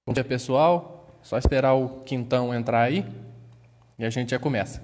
Bom dia, pessoal. Só esperar o Quintão entrar aí e a gente já começa.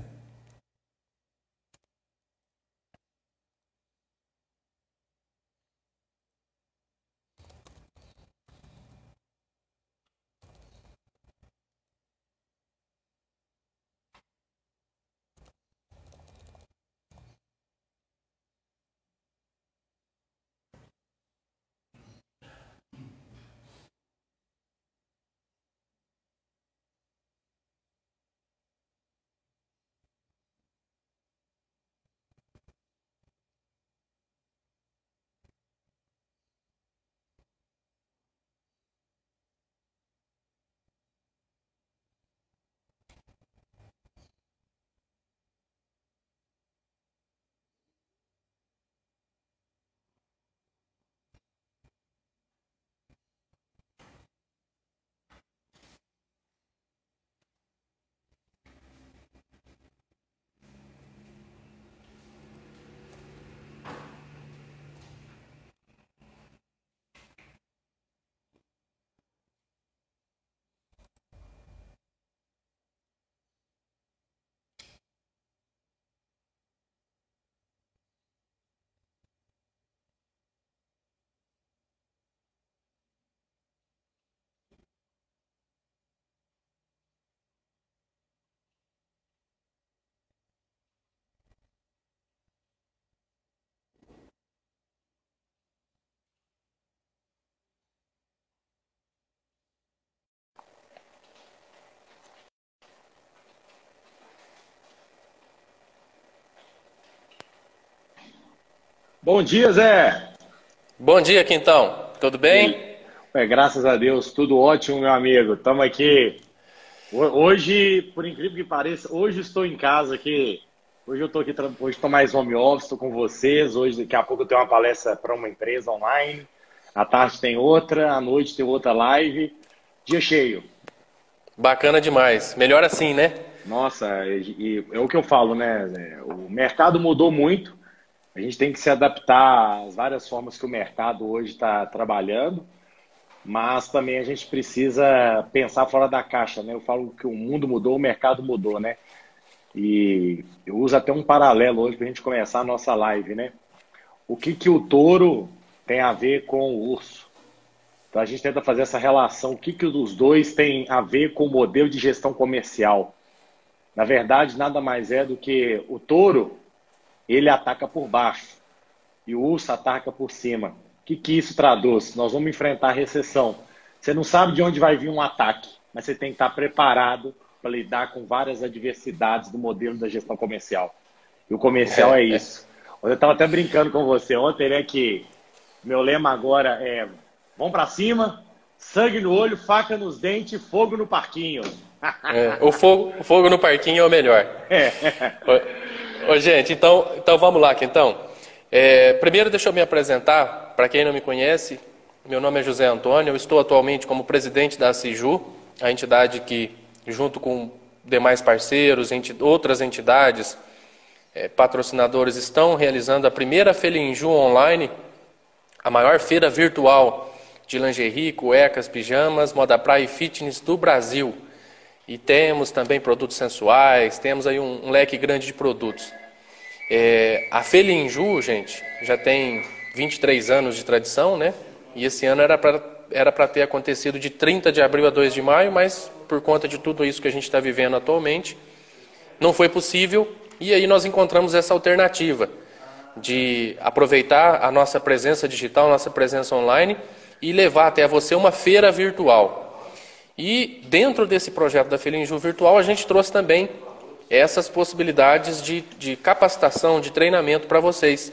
Bom dia, Zé. Bom dia, Quintão. Tudo E bem? aí? Graças a Deus, tudo ótimo, meu amigo. Estamos aqui. Hoje, por incrível que pareça, hoje estou em casa aqui. Hoje eu estou aqui, hoje estou mais home office, estou com vocês. Hoje, daqui a pouco, eu tenho uma palestra para uma empresa online. À tarde tem outra, à noite tem outra live. Dia cheio. Bacana demais. Melhor assim, né? Nossa, e é o que eu falo, né, Zé? O mercado mudou muito. A gente tem que se adaptar às várias formas que o mercado hoje está trabalhando. Mas também a gente precisa pensar fora da caixa, né? Eu falo que o mundo mudou, o mercado mudou, né? E eu uso até um paralelo hoje para a gente começar a nossa live, né? O que que o touro tem a ver com o urso? Então a gente tenta fazer essa relação, o que que os dois têm a ver com o modelo de gestão comercial? Na verdade, nada mais é do que o touro, ele ataca por baixo e o urso ataca por cima. O que que isso traduz? Nós vamos enfrentar a recessão. Você não sabe de onde vai vir um ataque, mas você tem que estar preparado para lidar com várias adversidades do modelo da gestão comercial. E o comercial é isso. Eu estava até brincando com você ontem, né, que meu lema agora é vamos para cima, sangue no olho, faca nos dentes, fogo no parquinho. O fogo no parquinho é o melhor. Gente, então vamos lá, Quintão. Primeiro deixa eu me apresentar. Para quem não me conhece, meu nome é José Antônio. Eu estou atualmente como presidente da CIJU, a entidade que, junto com demais parceiros, outras entidades, patrocinadores, estão realizando a primeira Felinju online, a maior feira virtual de lingerie, cuecas, pijamas, moda praia e fitness do Brasil. E temos também produtos sensuais, temos aí um leque grande de produtos. A Felinju, gente, já tem 23 anos de tradição, né? E esse ano era para ter acontecido de 30 de abril a 2 de maio, mas por conta de tudo isso que a gente está vivendo atualmente, não foi possível. E aí nós encontramos essa alternativa de aproveitar a nossa presença digital, a nossa presença online e levar até você uma feira virtual. E dentro desse projeto da Felinju Virtual, a gente trouxe também essas possibilidades de capacitação, de treinamento para vocês.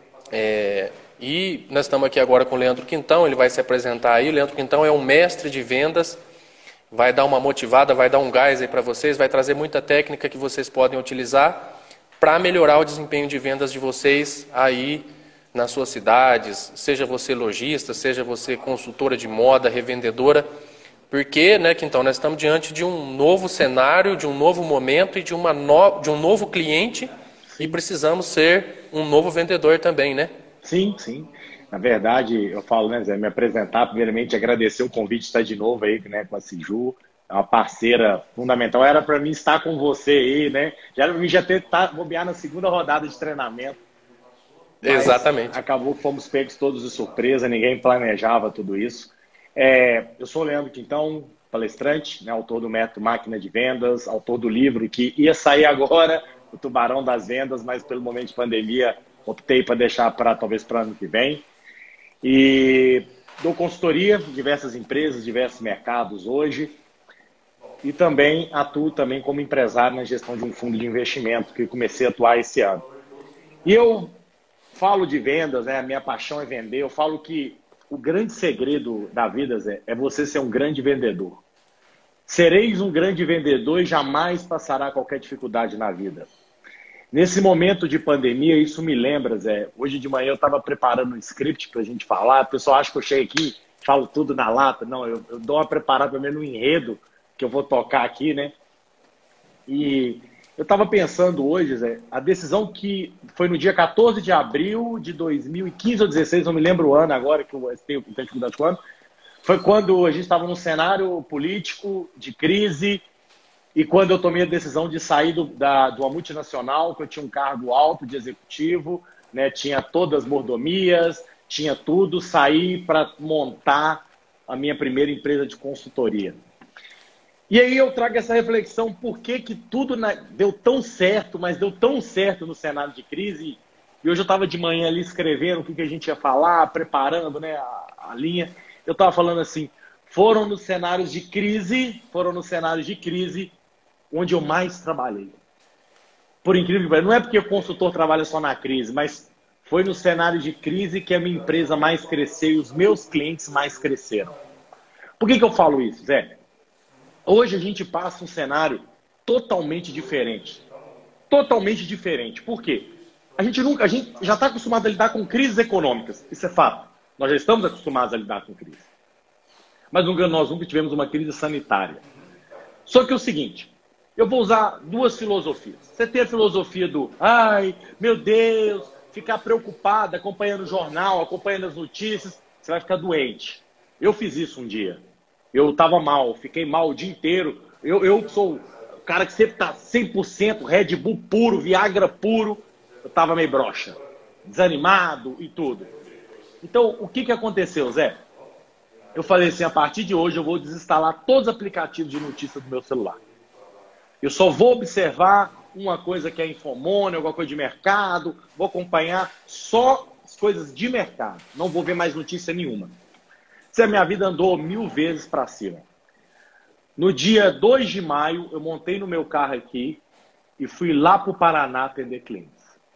E nós estamos aqui agora com o Leandro Quintão, ele vai se apresentar aí. O Leandro Quintão é um mestre de vendas, vai dar uma motivada, vai dar um gás aí para vocês, vai trazer muita técnica que vocês podem utilizar para melhorar o desempenho de vendas de vocês aí nas suas cidades, seja você lojista, seja você consultora de moda, revendedora, porque, né, Quintão, nós estamos diante de um novo cenário, de um novo momento e de um novo cliente e Sim, precisamos ser um novo vendedor também, né? sim, sim. Na verdade, eu falo, né, Zé, me apresentar, primeiramente agradecer o convite de estar de novo aí, né, com a Ciju, é uma parceira fundamental. Era para mim estar com você aí, né? Já era para mim já ter bobear na segunda rodada de treinamento, mas Exatamente. acabou que fomos pegos todos de surpresa, ninguém planejava tudo isso. Eu sou o Leandro Quintão, palestrante, né, autor do Método Máquina de Vendas, autor do livro que ia sair agora, O Tubarão das Vendas, mas pelo momento de pandemia optei para deixar talvez para ano que vem. E dou consultoria em diversas empresas, diversos mercados hoje. E também atuo também como empresário na gestão de um fundo de investimento que comecei a atuar esse ano. E eu falo de vendas, né? A minha paixão é vender. Eu falo que o grande segredo da vida, Zé, é você ser um grande vendedor. Sereis um grande vendedor e jamais passará qualquer dificuldade na vida. Nesse momento de pandemia, isso me lembra, Zé. Hoje de manhã eu estava preparando um script para a gente falar. O pessoal acha que eu chego aqui, falo tudo na lata. Não, eu dou uma preparada também no enredo que eu vou tocar aqui, né? E eu estava pensando hoje, Zé, a decisão que foi no dia 14 de abril de 2015 ou 2016, não me lembro o ano agora, que eu tenho dificuldade com o ano, foi quando a gente estava num cenário político de crise e quando eu tomei a decisão de sair de uma multinacional, que eu tinha um cargo alto de executivo, né, tinha todas as mordomias, tinha tudo, saí para montar a minha primeira empresa de consultoria. E aí eu trago essa reflexão, por que tudo deu tão certo, mas deu tão certo no cenário de crise. E hoje eu estava de manhã ali escrevendo o que a gente ia falar, preparando, né, a linha. Eu estava falando assim, foram nos cenários de crise onde eu mais trabalhei. Por incrível que pareça, não é porque o consultor trabalha só na crise, mas foi no cenário de crise que a minha empresa mais cresceu e os meus clientes mais cresceram. Por que eu falo isso, Zé? Hoje a gente passa um cenário totalmente diferente. Totalmente diferente. Por quê? A gente já está acostumado a lidar com crises econômicas. Isso é fato. Nós já estamos acostumados a lidar com crise. Mas nós nunca tivemos uma crise sanitária. Só que é o seguinte, eu vou usar duas filosofias. Você tem a filosofia do, ai, meu Deus, ficar preocupado, acompanhando o jornal, acompanhando as notícias, você vai ficar doente. Eu fiz isso um dia. Eu estava mal, fiquei mal o dia inteiro. Eu sou o cara que sempre está 100% Red Bull puro, Viagra puro. Eu estava meio broxa, desanimado e tudo. Então, o que aconteceu, Zé? Eu falei assim, a partir de hoje eu vou desinstalar todos os aplicativos de notícia do meu celular. Eu só vou observar uma coisa que é infomônia, alguma coisa de mercado, vou acompanhar só as coisas de mercado. Não vou ver mais notícia nenhuma. A minha vida andou 1000 vezes para cima. No dia 2 de maio, eu montei no meu carro aqui e fui lá para o Paraná atender clientes.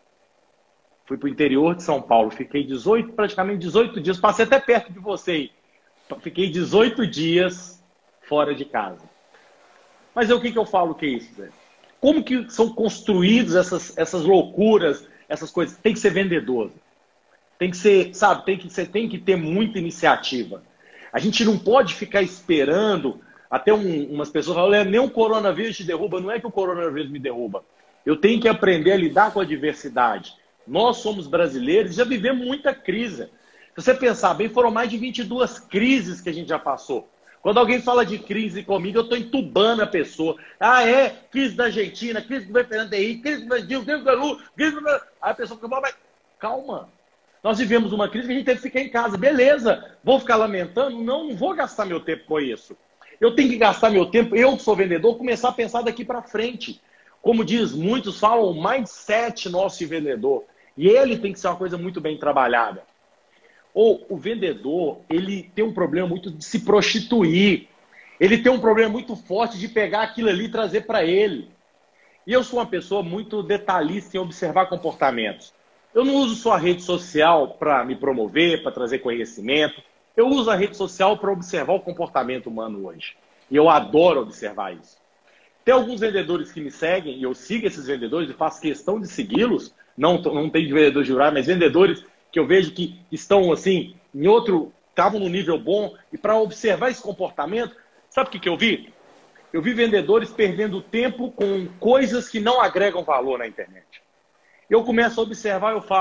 Fui para o interior de São Paulo, fiquei praticamente 18 dias, passei até perto de você aí. Fiquei 18 dias fora de casa. Mas o que eu falo que é isso, Zé? Como que são construídas essas loucuras, essas coisas? Tem que ser vendedor. Tem que ser, sabe, tem que ter muita iniciativa. A gente não pode ficar esperando, até umas pessoas falam, nem o coronavírus te derruba, não é que o coronavírus me derruba. Eu tenho que aprender a lidar com a adversidade. Nós somos brasileiros e já vivemos muita crise. Se você pensar bem, foram mais de 22 crises que a gente já passou. Quando alguém fala de crise comigo, eu estou entubando a pessoa. Ah, é? Crise da Argentina, crise do Fernando Henrique, crise do Brasil, crise do Lula, crise do... Aí a pessoa fica, mas calma. Nós vivemos uma crise que a gente teve que ficar em casa. Beleza, vou ficar lamentando? Não vou gastar meu tempo com isso. Eu tenho que gastar meu tempo, eu que sou vendedor, começar a pensar daqui para frente. Como diz, muitos falam, o mindset nosso de vendedor. E ele tem que ser uma coisa muito bem trabalhada. Ou o vendedor, ele tem um problema muito de se prostituir. Ele tem um problema muito forte de pegar aquilo ali e trazer para ele. E eu sou uma pessoa muito detalhista em observar comportamentos. Eu não uso só a rede social para me promover, para trazer conhecimento. Eu uso a rede social para observar o comportamento humano hoje. E eu adoro observar isso. Tem alguns vendedores que me seguem, e eu sigo esses vendedores e faço questão de segui-los. Não tem de vendedor de jurar, mas vendedores que eu vejo que estão assim, estavam no nível bom. E para observar esse comportamento, sabe o que eu vi? Eu vi vendedores perdendo tempo com coisas que não agregam valor na internet. Eu começo a observar, eu falo,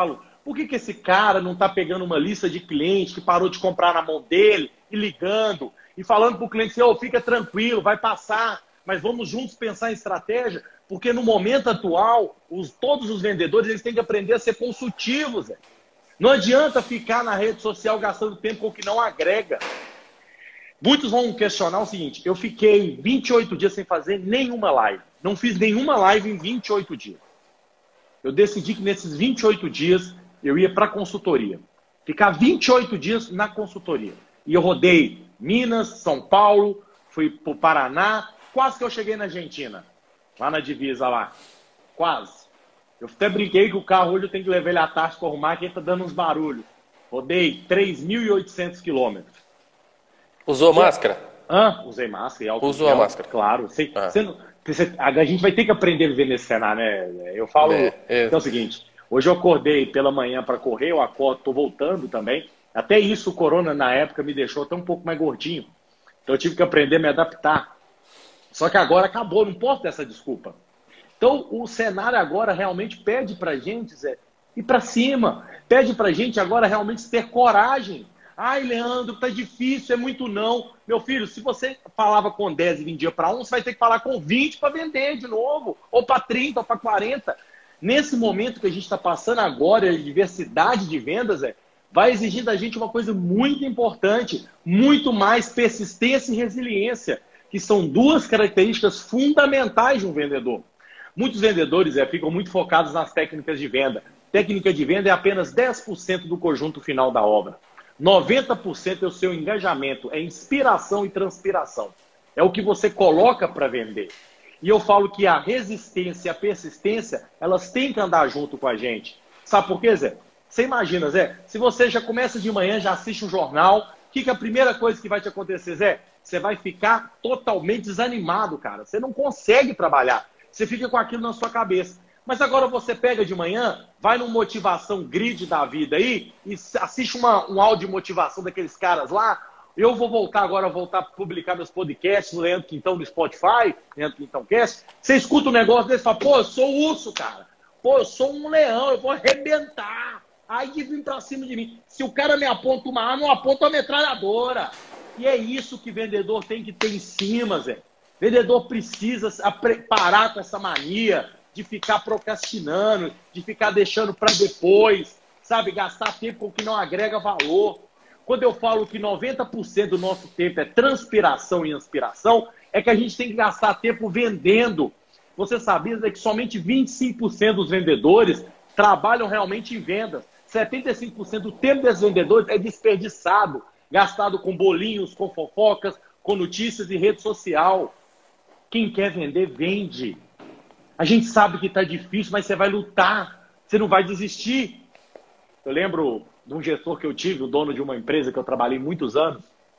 Por que esse cara não está pegando uma lista de clientes que parou de comprar na mão dele e ligando e falando para o cliente assim, oh, fica tranquilo, vai passar, mas vamos juntos pensar em estratégia? Porque no momento atual, todos os vendedores eles têm que aprender a ser consultivos. Zé. Não adianta ficar na rede social gastando tempo com o que não agrega. Muitos vão questionar o seguinte, eu fiquei 28 dias sem fazer nenhuma live. Não fiz nenhuma live em 28 dias. Eu decidi que nesses 28 dias eu ia para a consultoria. Ficar 28 dias na consultoria. E eu rodei Minas, São Paulo, fui para o Paraná, quase que eu cheguei na Argentina. Lá na divisa lá. Quase. Eu até brinquei que o carro hoje eu tenho que levar ele à tarde para arrumar, que ele está dando uns barulhos. Rodei 3.800 quilômetros. Usou máscara? Usei máscara. E álcool Usou a máscara? Claro. A gente vai ter que aprender a viver nesse cenário, né? Eu falo que é o seguinte, hoje eu acordei pela manhã para correr, eu acordo, estou voltando também. Até isso, o corona na época me deixou até um pouco mais gordinho. Então eu tive que aprender a me adaptar. Só que agora acabou, não posso ter essa desculpa. Então o cenário agora realmente pede pra gente, Zé, ir pra cima. Pede pra gente agora realmente ter coragem. Ai, Leandro, tá difícil, é muito não. Meu filho, se você falava com 10 e vendia para 1, você vai ter que falar com 20 para vender de novo. Ou para 30, ou para 40. Nesse momento que a gente está passando agora, a diversidade de vendas, vai exigir da gente uma coisa muito importante, muito mais persistência e resiliência, que são duas características fundamentais de um vendedor. Muitos vendedores ficam muito focados nas técnicas de venda. Técnica de venda é apenas 10% do conjunto final da obra. 90% é o seu engajamento, é inspiração e transpiração. É o que você coloca para vender. E eu falo que a resistência e a persistência, elas têm que andar junto com a gente. Sabe por quê, Zé? Você imagina, Zé, se você já começa de manhã, já assiste um jornal, o que é a primeira coisa que vai te acontecer, Zé? Você vai ficar totalmente desanimado, cara. Você não consegue trabalhar. Você fica com aquilo na sua cabeça. Mas agora você pega de manhã, vai no Motivação Grid da vida aí e assiste um áudio de motivação daqueles caras lá. Eu vou voltar agora, voltar a publicar meus podcasts no Leandro Quintão no Spotify, Leandro Quintão Cast. Você escuta um negócio desse e fala, pô, eu sou urso, cara. Pô, eu sou um leão, eu vou arrebentar. Aí de vir pra cima de mim. Se o cara me aponta uma arma, eu aponto a metralhadora. E é isso que vendedor tem que ter em cima, Zé. Vendedor precisa parar com essa mania de ficar procrastinando, de ficar deixando para depois, sabe? Gastar tempo com o que não agrega valor. Quando eu falo que 90% do nosso tempo é transpiração e inspiração, é que a gente tem que gastar tempo vendendo. Você sabia que somente 25% dos vendedores trabalham realmente em vendas. 75% do tempo desses vendedores é desperdiçado, gastado com bolinhos, com fofocas, com notícias e rede social. Quem quer vender, vende. A gente sabe que está difícil, mas você vai lutar. Você não vai desistir. Eu lembro de um gestor que eu tive, o dono de uma empresa que eu trabalhei muitos anos.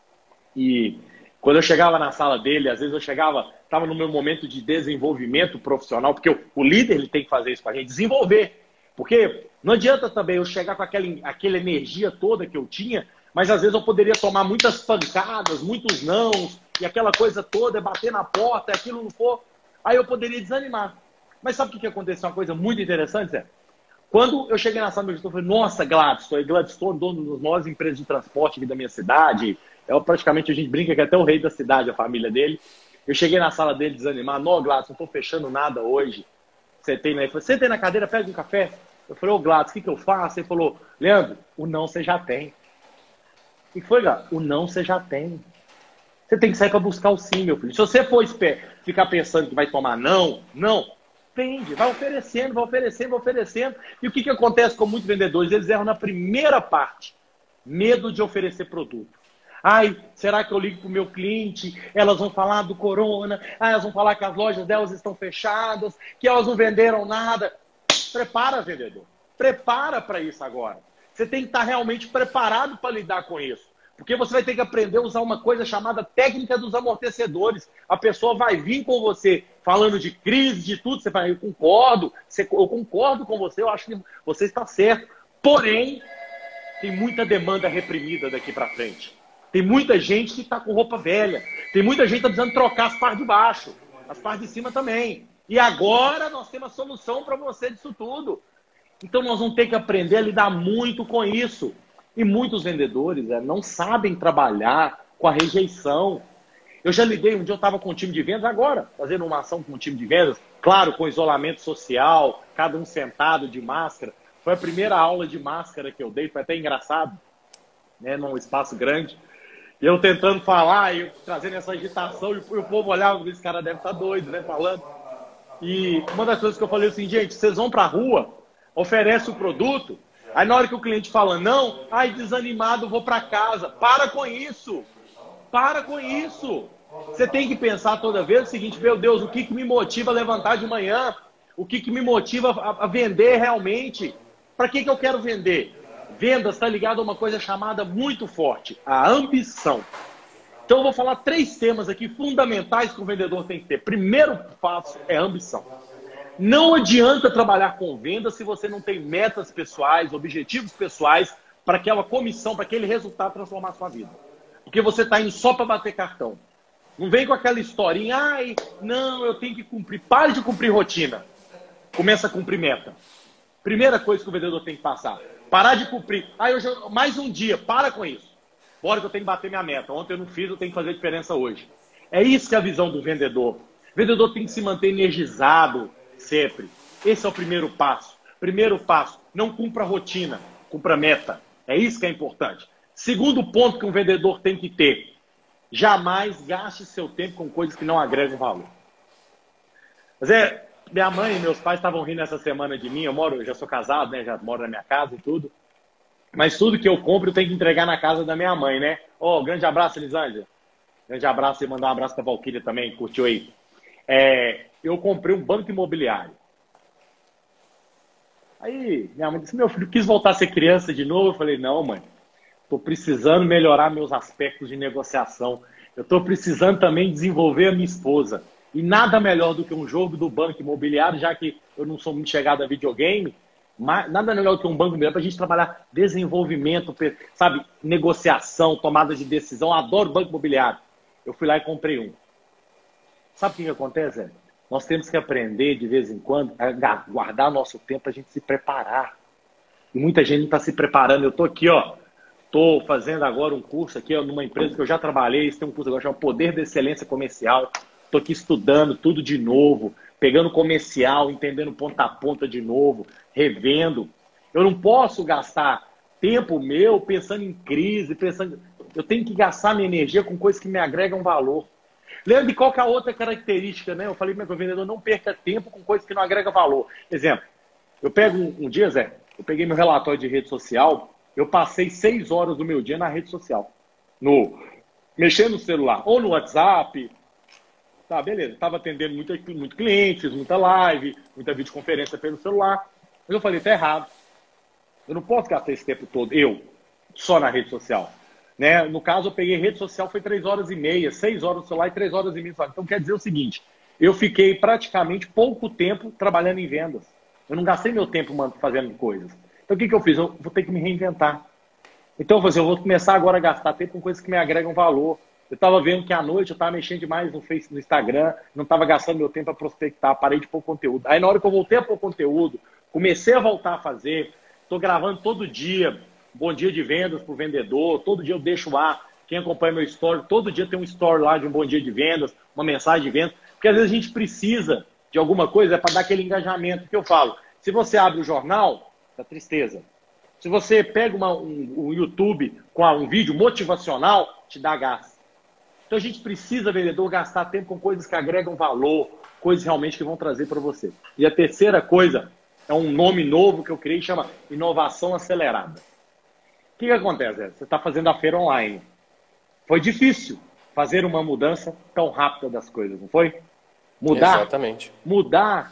E quando eu chegava na sala dele, às vezes eu estava no meu momento de desenvolvimento profissional, porque o líder ele tem que fazer isso para a gente, desenvolver. Porque não adianta também eu chegar com aquela energia toda que eu tinha, mas às vezes eu poderia tomar muitas pancadas, muitos nãos, e aquela coisa toda, bater na porta, e aquilo não for. Aí eu poderia desanimar. Mas sabe o que aconteceu? Uma coisa muito interessante, Zé? Quando eu cheguei na sala do meu gestor, eu falei, nossa, Gladstone, dono das maiores empresas de transporte aqui da minha cidade. Praticamente a gente brinca que é até o rei da cidade, a família dele. Eu cheguei na sala dele desanimado. Não, Gladstone, não estou fechando nada hoje. Sentei na cadeira, pega um café. Eu falei, ô Gladstone, o que eu faço? Ele falou, Leandro, o não você já tem. E foi, Gladstone, o não você já tem. Você tem que sair para buscar o sim, meu filho. Se você for ficar pensando que vai tomar não, vende, vai oferecendo, vai oferecendo, vai oferecendo. E o que acontece com muitos vendedores? Eles erram na primeira parte. Medo de oferecer produto. Ai, será que eu ligo para o meu cliente? Elas vão falar do corona. Elas vão falar que as lojas delas estão fechadas, que elas não venderam nada. Prepara, vendedor. Prepara para isso agora. Você tem que estar realmente preparado para lidar com isso. Porque você vai ter que aprender a usar uma coisa chamada técnica dos amortecedores. A pessoa vai vir com você falando de crise, de tudo. Você vai, eu concordo com você, eu acho que você está certo. Porém, tem muita demanda reprimida daqui para frente. Tem muita gente que está com roupa velha. Tem muita gente que está precisando trocar as partes de baixo. As partes de cima também. E agora nós temos a solução para você disso tudo. Então nós vamos ter que aprender a lidar muito com isso. E muitos vendedores não sabem trabalhar com a rejeição. Eu já lidei, um dia eu estava com um time de vendas, agora, fazendo uma ação com um time de vendas, claro, com isolamento social, cada um sentado de máscara. Foi a primeira aula de máscara que eu dei, foi até engraçado, né, num espaço grande. E eu tentando falar, e eu trazendo essa agitação, e o povo olhava, esse cara deve estar doido, né, falando. E uma das coisas que eu falei assim, gente, vocês vão para a rua, oferece o produto, aí na hora que o cliente fala não, ai, desanimado, vou para casa. Para com isso! Para com isso! Você tem que pensar toda vez o seguinte, meu Deus, o que me motiva a levantar de manhã? O que me motiva a vender realmente? Para que eu quero vender? Vendas está ligado a uma coisa chamada muito forte, a ambição. Então eu vou falar 3 temas aqui fundamentais que o vendedor tem que ter. Primeiro passo é ambição. Não adianta trabalhar com vendas se você não tem metas pessoais, objetivos pessoais para aquela comissão, para aquele resultado transformar a sua vida. Porque você está indo só para bater cartão. Não vem com aquela historinha, ai, não, eu tenho que cumprir. Pare de cumprir rotina. Começa a cumprir meta. Primeira coisa que o vendedor tem que passar. Parar de cumprir. Mais um dia, para com isso. Bora que eu tenho que bater minha meta. Ontem eu não fiz, eu tenho que fazer diferença hoje. É isso que é a visão do vendedor. O vendedor tem que se manter energizado sempre. Esse é o primeiro passo. Primeiro passo, não cumpra rotina, cumpra meta. É isso que é importante. Segundo ponto que um vendedor tem que ter. Jamais gaste seu tempo com coisas que não agregam valor. Minha mãe e meus pais estavam rindo essa semana de mim. Eu já sou casado, né? Já moro na minha casa e tudo. Mas tudo que eu compro eu tenho que entregar na casa da minha mãe, né? Grande abraço, Elisângela. Grande abraço e mandar um abraço pra Valquíria também, curtiu aí. Eu comprei um banco imobiliário. Aí minha mãe disse, meu filho, quis voltar a ser criança de novo. Eu falei, não, mãe. Estou precisando melhorar meus aspectos de negociação. Eu estou precisando também desenvolver a minha esposa. E nada melhor do que um jogo do banco imobiliário, já que eu não sou muito chegado a videogame, nada melhor do que um banco imobiliário para a gente trabalhar desenvolvimento, sabe, negociação, tomada de decisão. Eu adoro banco imobiliário. Eu fui lá e comprei um. Sabe o que acontece, Zé? Nós temos que aprender de vez em quando a guardar nosso tempo para a gente se preparar. E muita gente não está se preparando. Eu estou aqui, estou fazendo agora um curso aqui numa empresa que eu já trabalhei. Tem um curso agora chamado Poder da Excelência Comercial. Estou aqui estudando tudo de novo, pegando comercial, entendendo ponta a ponta de novo, revendo. Eu não posso gastar tempo meu pensando em crise, eu tenho que gastar minha energia com coisas que me agregam valor. Lembra de qual que é a outra característica, né? Eu falei para o vendedor, não perca tempo com coisas que não agregam valor. Exemplo, eu pego um dia, Zé, eu peguei meu relatório de rede social, eu passei 6 horas do meu dia na rede social. Mexendo no celular, ou no WhatsApp. Tá, beleza. Estava atendendo muito cliente, fiz muita live, muita videoconferência pelo celular. Mas eu falei, tá errado. Eu não posso gastar esse tempo todo, só na rede social. Né? No caso, eu peguei rede social, foi 3h30, 6 horas no celular e 3h30. Então, quer dizer o seguinte, eu fiquei praticamente pouco tempo trabalhando em vendas. Eu não gastei meu tempo fazendo coisas. Então, o que eu fiz? Eu vou ter que me reinventar. Então, eu vou começar agora a gastar tempo com coisas que me agregam valor. Eu estava vendo que à noite eu estava mexendo demais no Instagram, não estava gastando meu tempo para prospectar, parei de pôr conteúdo. Aí na hora que eu voltei a pôr conteúdo, comecei a voltar a fazer, estou gravando todo dia, bom dia de vendas para o vendedor, todo dia eu deixo lá, quem acompanha meu story, todo dia tem um story lá de um bom dia de vendas, uma mensagem de vendas, porque às vezes a gente precisa de alguma coisa para dar aquele engajamento que eu falo. Se você abre o jornal, dá tristeza. Se você pega um YouTube com um vídeo motivacional, te dá gás. Então a gente precisa, vendedor, gastar tempo com coisas que agregam valor, coisas realmente que vão trazer para você. E a terceira coisa é um nome novo que eu criei, chama inovação acelerada. O que acontece? Você está fazendo a feira online. Foi difícil fazer uma mudança tão rápida das coisas, não foi? Exatamente. Mudar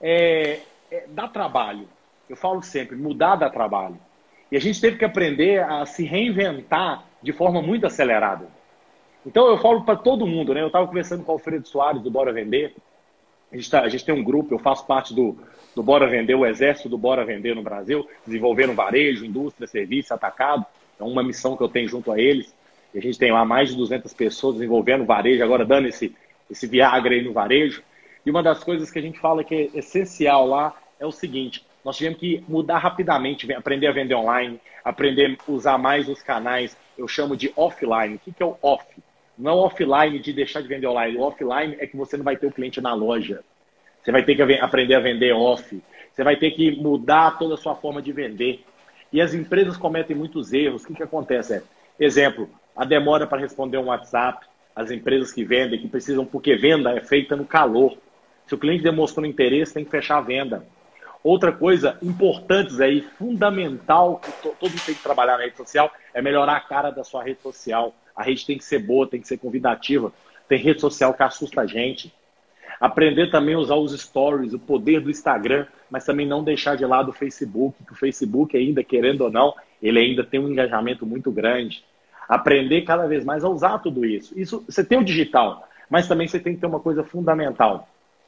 dá trabalho. Eu falo sempre, mudar dá trabalho. E a gente teve que aprender a se reinventar de forma muito acelerada. Então eu falo para todo mundo, né? Eu estava conversando com o Alfredo Soares do Bora Vender. A gente tem um grupo, eu faço parte do Bora Vender, o exército do Bora Vender no Brasil, desenvolvendo varejo, indústria, serviço, atacado. É uma missão que eu tenho junto a eles. E a gente tem lá mais de 200 pessoas desenvolvendo varejo, agora dando esse Viagra aí no varejo. E uma das coisas que a gente fala que é essencial lá é o seguinte, Nós tivemos que mudar rapidamente, aprender a vender online, aprender a usar mais os canais, eu chamo de offline. O que é o off? Não é o offline de deixar de vender online. O offline é que você não vai ter o cliente na loja. Você vai ter que aprender a vender off. Você vai ter que mudar toda a sua forma de vender. E as empresas cometem muitos erros. O que acontece? Exemplo, a demora para responder um WhatsApp. As empresas que vendem, que precisam, porque venda é feita no calor. Se o cliente demonstrou interesse, tem que fechar a venda. Outra coisa importante aí, fundamental, que todo mundo tem que trabalhar na rede social, é melhorar a cara da sua rede social. A rede tem que ser boa, tem que ser convidativa. Tem rede social que assusta a gente. Aprender também a usar os stories, o poder do Instagram, mas também não deixar de lado o Facebook, que o Facebook ainda, querendo ou não, ele ainda tem um engajamento muito grande. Aprender cada vez mais a usar tudo isso. Isso, você tem o digital, mas também você tem que ter uma coisa fundamental.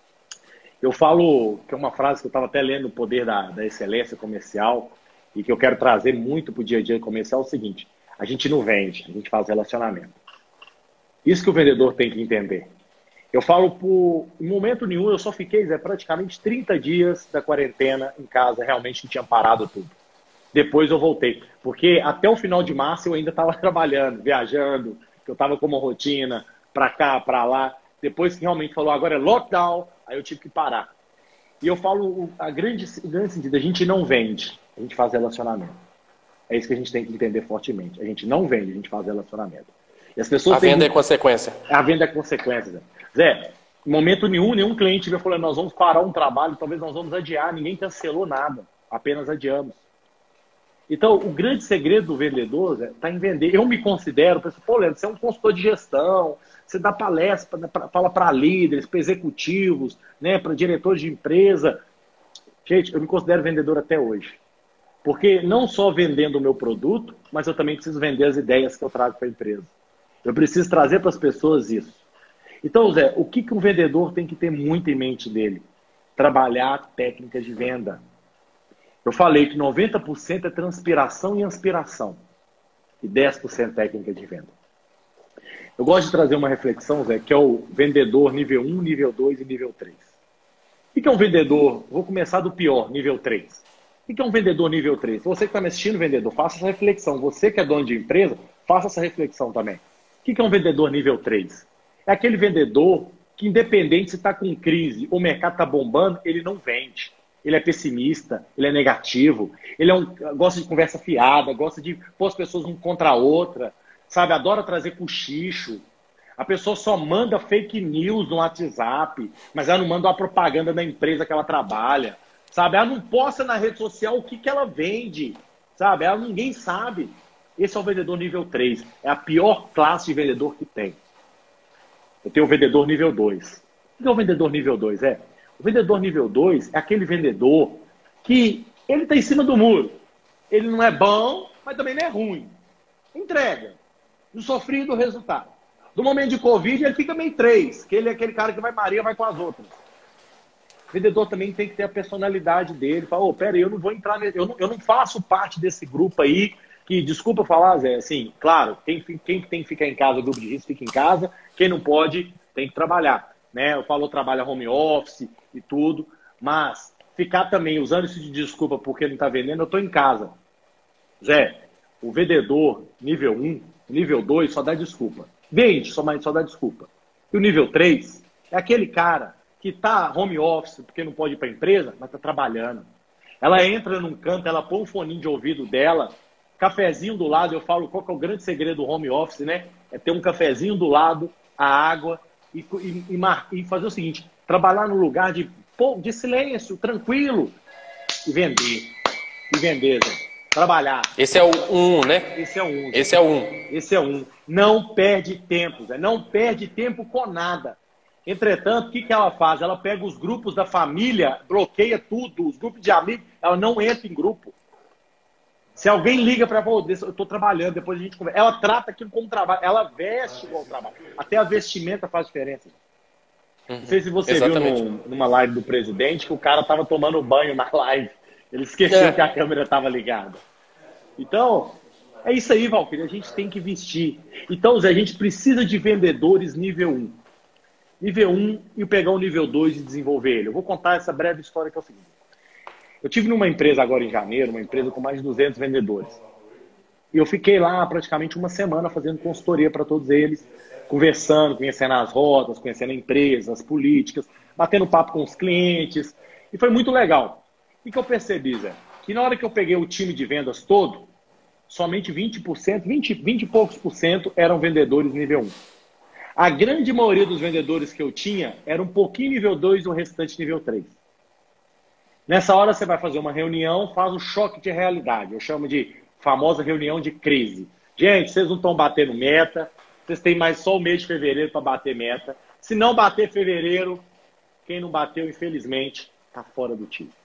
Eu falo, que é uma frase que eu estava até lendo, o poder da excelência comercial, e que eu quero trazer muito para o dia a dia comercial, é o seguinte: a gente não vende, a gente faz relacionamento. Isso que o vendedor tem que entender. Eu falo, em momento nenhum, eu só fiquei, Zé, praticamente 30 dias da quarentena em casa, realmente não tinha parado tudo. Depois eu voltei, porque até o final de março eu ainda estava trabalhando, viajando, eu estava com uma rotina, para cá, para lá. Depois que realmente falou, agora é lockdown, aí eu tive que parar. E eu falo, o grande sentido, a gente não vende, a gente faz relacionamento. É isso que a gente tem que entender fortemente. A gente não vende, a gente faz relacionamento. E as pessoas venda é consequência. A venda é consequência, Zé. Zé, em momento nenhum cliente veio falando, nós vamos parar um trabalho, talvez nós vamos adiar. Ninguém cancelou nada, apenas adiamos. Então, o grande segredo do vendedor está em vender. Eu me considero, pô, Leandro, você é um consultor de gestão, você dá palestra, fala para líderes, para executivos, né, para diretores de empresa. Gente, eu me considero vendedor até hoje. Porque não só vendendo o meu produto, mas eu também preciso vender as ideias que eu trago para a empresa. Eu preciso trazer para as pessoas isso. Então, Zé, o que um vendedor tem que ter muito em mente dele? Trabalhar técnicas de venda. Eu falei que 90% é transpiração e inspiração. E 10% técnica de venda. Eu gosto de trazer uma reflexão, Zé, que é o vendedor nível 1, nível 2 e nível 3. O que é um vendedor? Vou começar do pior, nível 3. O que é um vendedor nível 3? Você que está me assistindo, vendedor, faça essa reflexão. Você que é dono de empresa, faça essa reflexão também. O que é um vendedor nível 3? É aquele vendedor que, independente se está com crise ou o mercado está bombando, ele não vende. Ele é pessimista, ele é negativo, ele gosta de conversa fiada, gosta de pôr as pessoas uma contra a outra, sabe? Adora trazer cochicho. A pessoa só manda fake news no WhatsApp, mas ela não manda uma propaganda da empresa que ela trabalha, sabe? Ela não posta na rede social o que ela vende, sabe? Ninguém sabe. Esse é o vendedor nível 3. É a pior classe de vendedor que tem. Eu tenho o vendedor nível 2. O que é o vendedor nível 2? O vendedor nível 2 é aquele vendedor que ele está em cima do muro. Ele não é bom, mas também não é ruim. Entrega. Do sofrido do resultado. Do momento de Covid, ele fica meio 3, que ele é aquele cara que vai Maria, vai com as outras. O vendedor também tem que ter a personalidade dele. Fala, pera aí, eu não vou entrar nesse... eu não faço parte desse grupo aí, que, desculpa falar, Zé, assim, claro, quem tem que ficar em casa, grupo de risco, fica em casa. Quem não pode, tem que trabalhar. Né? Eu falo, trabalha home office e tudo, mas ficar também usando isso de desculpa porque não está vendendo, eu estou em casa. Zé, o vendedor nível 1, nível 2 só dá desculpa. Vende, só dá desculpa. E o nível 3 é aquele cara que está home office porque não pode ir para a empresa, mas está trabalhando. Ela entra num canto, ela põe um foninho de ouvido dela, cafezinho do lado, eu falo qual que é o grande segredo do home office, né? É ter um cafezinho do lado, a água, e fazer o seguinte, trabalhar num lugar de silêncio, tranquilo, e vender. E vender, Zé. Trabalhar. Esse é o 1, né? Esse é o 1. Esse é o 1. Esse é o 1. Não perde tempo, Zé. Não perde tempo com nada. Entretanto, o que ela faz? Ela pega os grupos da família, bloqueia tudo, os grupos de amigos, ela não entra em grupo. Se alguém liga para ela, eu estou trabalhando, depois a gente conversa. Ela trata aquilo como trabalho, ela veste igual trabalho. Até a vestimenta faz diferença. Não sei se você viu numa live do presidente que o cara estava tomando banho na live. Ele esqueceu que a câmera estava ligada. Então, é isso aí, Valquíria. A gente tem que vestir. Então, Zé, a gente precisa de vendedores nível 1. Nível 1 e pegar o nível 2 e desenvolver ele. Eu vou contar essa breve história que é o seguinte. Eu tive numa empresa agora em janeiro, uma empresa com mais de 200 vendedores. E eu fiquei lá praticamente uma semana fazendo consultoria para todos eles, conversando, conhecendo as rotas, conhecendo a empresa, as políticas, batendo papo com os clientes. E foi muito legal. O que eu percebi, Zé? Que na hora que eu peguei o time de vendas todo, somente 20%, 20 e poucos por cento eram vendedores nível 1. A grande maioria dos vendedores que eu tinha era um pouquinho nível 2 e o restante nível 3. Nessa hora você vai fazer uma reunião, faz um choque de realidade. Eu chamo de famosa reunião de crise. Gente, vocês não estão batendo meta, vocês têm mais só o mês de fevereiro para bater meta. Se não bater fevereiro, quem não bateu, infelizmente, está fora do time.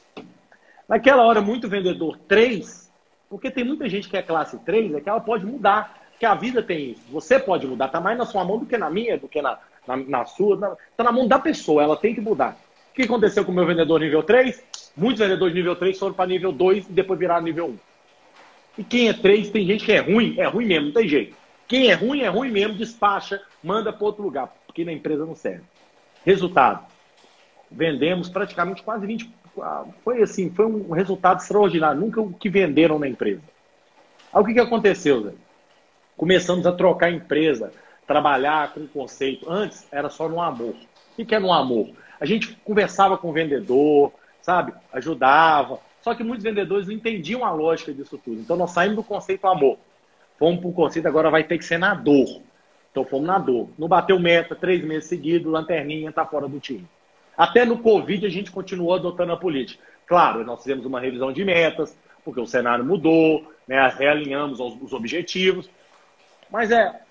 Naquela hora, muito vendedor 3, porque tem muita gente que é classe 3, é que ela pode mudar, que a vida tem isso. Você pode mudar, está mais na sua mão do que na minha, do que na sua. Está na mão da pessoa, ela tem que mudar. O que aconteceu com o meu vendedor nível 3? Muitos vendedores nível 3 foram para nível 2 e depois viraram nível 1. E quem é 3, tem gente que é ruim mesmo, não tem jeito. Quem é ruim mesmo, despacha, manda para outro lugar, porque na empresa não serve. Resultado, vendemos praticamente quase 20. Foi assim, foi um resultado extraordinário, nunca o que venderam na empresa. Aí o que aconteceu, Zé? Começamos a trocar a empresa, trabalhar com o conceito. Antes era só no amor. O que é no amor? A gente conversava com o vendedor, sabe? Ajudava. Só que muitos vendedores não entendiam a lógica disso tudo. Então nós saímos do conceito amor. Fomos para o conceito, agora vai ter que ser na dor. Então fomos na dor. Não bateu meta, 3 meses seguidos, lanterninha, está fora do time. Até no Covid a gente continuou adotando a política. Claro, nós fizemos uma revisão de metas, porque o cenário mudou, né? Realinhamos os objetivos. Mas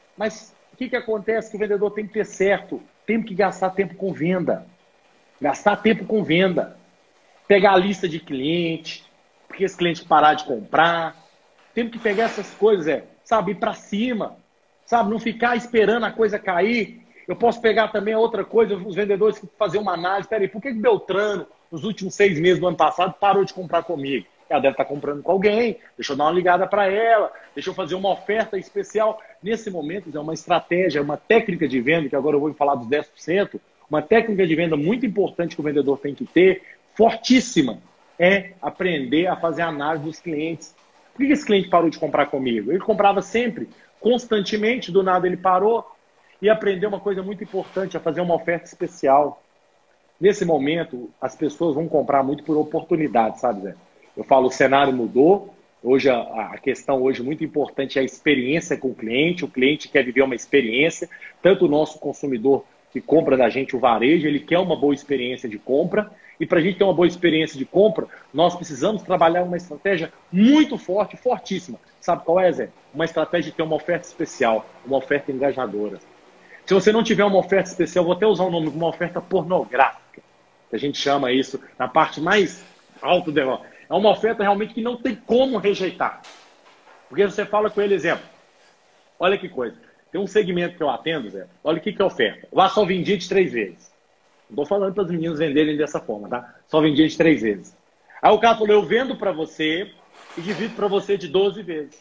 o que acontece? Que o vendedor tem que ter certo, tem que gastar tempo com venda. Gastar tempo com venda. Pegar a lista de cliente, porque esse cliente parar de comprar. Temos que pegar essas coisas, sabe, ir para cima, sabe, não ficar esperando a coisa cair. Eu posso pegar também a outra coisa, os vendedores que fazer uma análise. Peraí, por que Beltrano, nos últimos 6 meses do ano passado, parou de comprar comigo? Ela deve estar comprando com alguém, deixa eu dar uma ligada para ela, deixa eu fazer uma oferta especial. Nesse momento, é uma estratégia, uma técnica de venda, que agora eu vou falar dos 10%, uma técnica de venda muito importante que o vendedor tem que ter, fortíssima, é aprender a fazer análise dos clientes. Por que esse cliente parou de comprar comigo? Ele comprava sempre, constantemente, do nada ele parou, e aprendeu uma coisa muito importante, a fazer uma oferta especial. Nesse momento, as pessoas vão comprar muito por oportunidade, sabe, Zé? Eu falo, o cenário mudou. Hoje, a questão hoje muito importante é a experiência com o cliente quer viver uma experiência. Tanto o nosso consumidor que compra da gente, o varejo, ele quer uma boa experiência de compra. E para a gente ter uma boa experiência de compra, nós precisamos trabalhar uma estratégia muito forte, fortíssima. Sabe qual é, Zé? Uma estratégia de ter uma oferta especial, uma oferta engajadora. Se você não tiver uma oferta especial, vou até usar o nome de uma oferta pornográfica, que a gente chama isso na parte mais alta do negócio. É uma oferta realmente que não tem como rejeitar. Porque você fala com ele, exemplo, olha que coisa, tem um segmento que eu atendo, Zé, olha o que é oferta. Lá só vendia de 3 vezes. Não estou falando para os meninos venderem dessa forma, tá? Só vendia de 3 vezes. Aí o cara falou, eu vendo para você e divido para você de 12 vezes.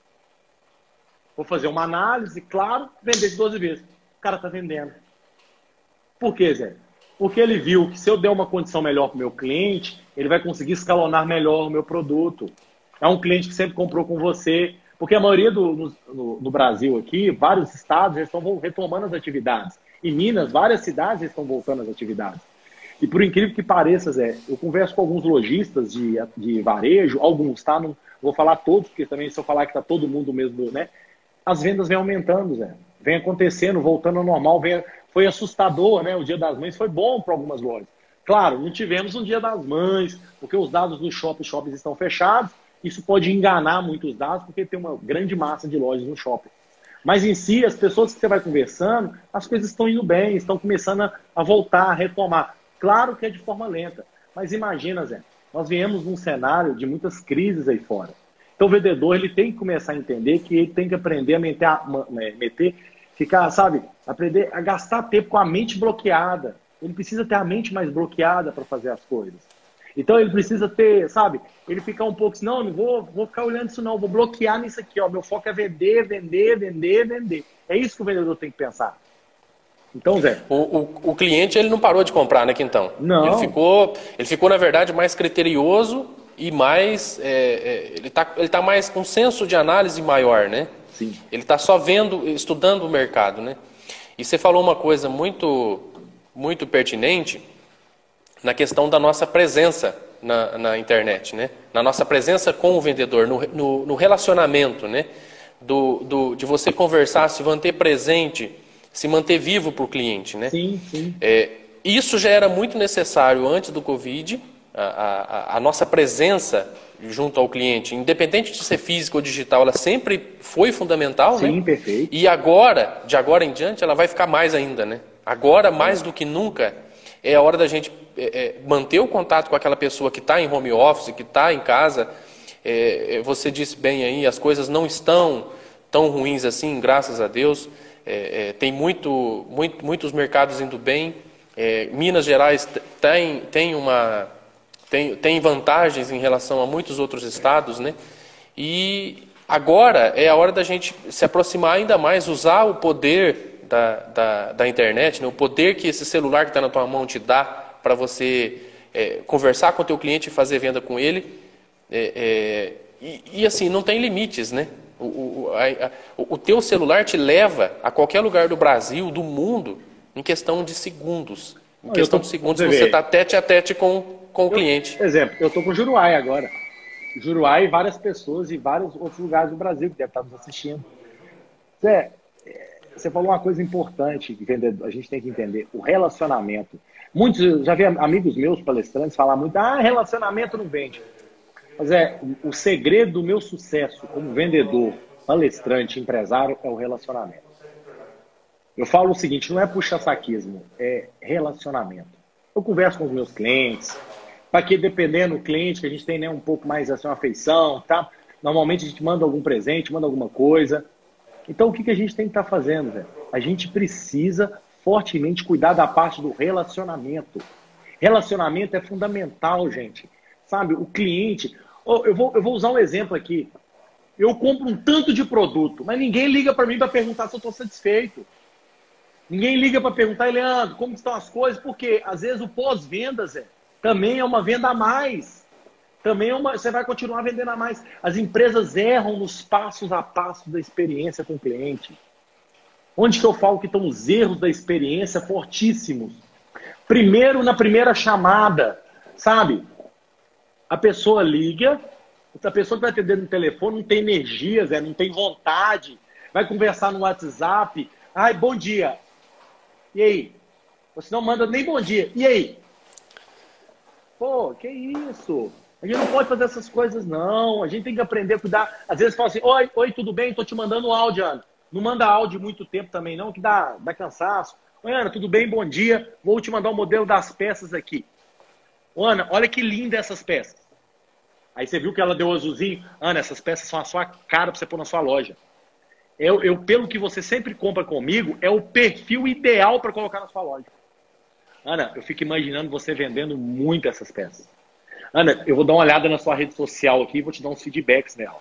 Vou fazer uma análise, claro, vender de 12 vezes. O cara está vendendo. Por quê, Zé? Porque ele viu que se eu der uma condição melhor para o meu cliente, ele vai conseguir escalonar melhor o meu produto. É um cliente que sempre comprou com você. Porque a maioria no Brasil aqui, vários estados já estão retomando as atividades. Em Minas, várias cidades estão voltando às atividades. E por incrível que pareça, Zé, eu converso com alguns lojistas de varejo, alguns, tá? Não vou falar todos, porque também se eu falar que está todo mundo mesmo, né? As vendas vêm aumentando, Zé. Vem acontecendo, voltando ao normal. Foi assustador, né? O Dia das Mães foi bom para algumas lojas. Claro, não tivemos um Dia das Mães, porque os dados dos shoppings estão fechados. Isso pode enganar muitos dados, porque tem uma grande massa de lojas no shopping. Mas em si, as pessoas que você vai conversando, as coisas estão indo bem, estão começando a voltar, a retomar. Claro que é de forma lenta, mas imagina, Zé, nós viemos num cenário de muitas crises aí fora. Então o vendedor ele tem que começar a entender que ele tem que aprender a ficar, sabe, aprender a gastar tempo com a mente bloqueada. Ele precisa ter a mente mais bloqueada para fazer as coisas. Então ele precisa ter, sabe, ele ficar um pouco assim, não vou ficar olhando isso não, vou bloquear nisso aqui, ó. Meu foco é vender, vender, vender, vender. É isso que o vendedor tem que pensar. Então, Zé... O cliente ele não parou de comprar, né, Quintão? Não. Ele ficou, na verdade, mais criterioso e mais... ele tá mais com um senso de análise maior, né? Sim. Ele está só vendo, estudando o mercado, né? E você falou uma coisa muito, muito pertinente na questão da nossa presença na internet, né? Na nossa presença com o vendedor, no relacionamento, né? De você conversar, se manter presente, se manter vivo para o cliente, né? Sim, sim. Isso já era muito necessário antes do Covid, a nossa presença junto ao cliente, independente de ser física ou digital, ela sempre foi fundamental, né? Sim, perfeito. E agora, de agora em diante, ela vai ficar mais ainda, né? Agora, mais do que nunca, é a hora da gente manter o contato com aquela pessoa que está em home office, que está em casa. Você disse bem aí, as coisas não estão tão ruins assim, graças a Deus. Tem muitos mercados indo bem. Minas Gerais tem vantagens em relação a muitos outros estados, né? E agora é a hora da gente se aproximar ainda mais, usar o poder da internet, né? O poder que esse celular que está na tua mão te dá para você conversar com o teu cliente e fazer venda com ele. E assim, não tem limites, né? O teu celular te leva a qualquer lugar do Brasil, do mundo, em questão de segundos. Em questão de segundos você está tete a tete com o cliente. Exemplo, eu estou com o Juruai agora. Juruai e várias pessoas e vários outros lugares do Brasil que devem estar nos assistindo. Zé, você falou uma coisa importante que a gente tem que entender. O relacionamento. Muitos, já vi amigos meus palestrantes falar muito, relacionamento não vende. Mas o segredo do meu sucesso como vendedor, palestrante, empresário, é o relacionamento. Eu falo o seguinte, não é puxa-saquismo, é relacionamento. Eu converso com os meus clientes, para que dependendo do cliente, que a gente tem, né, um pouco mais assim, uma afeição, tá? Normalmente a gente manda algum presente, manda alguma coisa. Então o que a gente tem que estar fazendo, velho? A gente precisa fortemente cuidar da parte do relacionamento. Relacionamento é fundamental, gente. Sabe, o cliente... Eu vou usar um exemplo aqui. Eu compro um tanto de produto, mas ninguém liga para mim para perguntar se eu estou satisfeito. Ninguém liga para perguntar, Leandro, como estão as coisas? Porque, às vezes, o pós-vendas também é uma venda a mais. Também você vai continuar vendendo a mais. As empresas erram nos passos a passo da experiência com o cliente. Onde que eu falo que estão os erros da experiência fortíssimos? Primeiro, na primeira chamada, sabe? A pessoa liga, a pessoa que vai atender no telefone não tem energia, não tem vontade, vai conversar no WhatsApp, bom dia. E aí? Você não manda nem bom dia. E aí? Pô, que isso? A gente não pode fazer essas coisas, não. A gente tem que aprender a cuidar. Às vezes fala assim, oi, tudo bem? Tô te mandando um áudio, Ana. Não manda áudio muito tempo também, não, que dá cansaço. Oi, Ana, tudo bem? Bom dia. Vou te mandar o modelo das peças aqui. Ana, olha que linda essas peças. Aí você viu que ela deu azulzinho. Ana, essas peças são a sua cara para você pôr na sua loja. Pelo que você sempre compra comigo, é o perfil ideal para colocar na sua loja. Ana, eu fico imaginando você vendendo muito essas peças. Ana, eu vou dar uma olhada na sua rede social aqui e vou te dar uns feedbacks nela.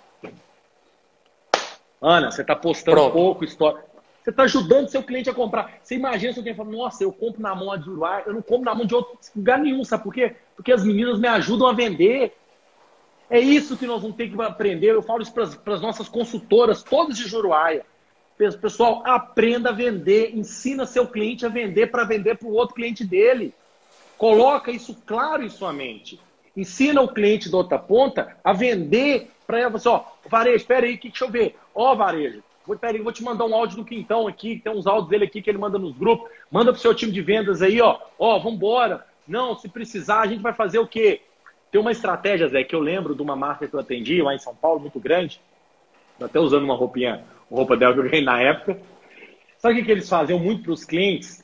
Ana, você está postando pouco história. Você está ajudando seu cliente a comprar. Você imagina se alguém fala, nossa, eu compro na mão de Uruguai, eu não compro na mão de outro lugar nenhum, sabe por quê? Porque as meninas me ajudam a vender. É isso que nós vamos ter que aprender. Eu falo isso para as nossas consultoras, todas de Juruáia. Pessoal, aprenda a vender. Ensina seu cliente a vender para vender para o outro cliente dele. Coloca isso claro em sua mente. Ensina o cliente da outra ponta a vender para ela. Assim, varejo, espera aí, deixa eu ver. Varejo, vou te mandar um áudio do Quintão aqui, tem uns áudios dele aqui que ele manda nos grupos. Manda pro seu time de vendas aí, vambora. Não, se precisar, a gente vai fazer o quê? Tem uma estratégia, Zé, que eu lembro de uma marca que eu atendi lá em São Paulo, muito grande. Tô até usando uma roupa dela que eu ganhei na época. Sabe o que eles faziam muito para os clientes?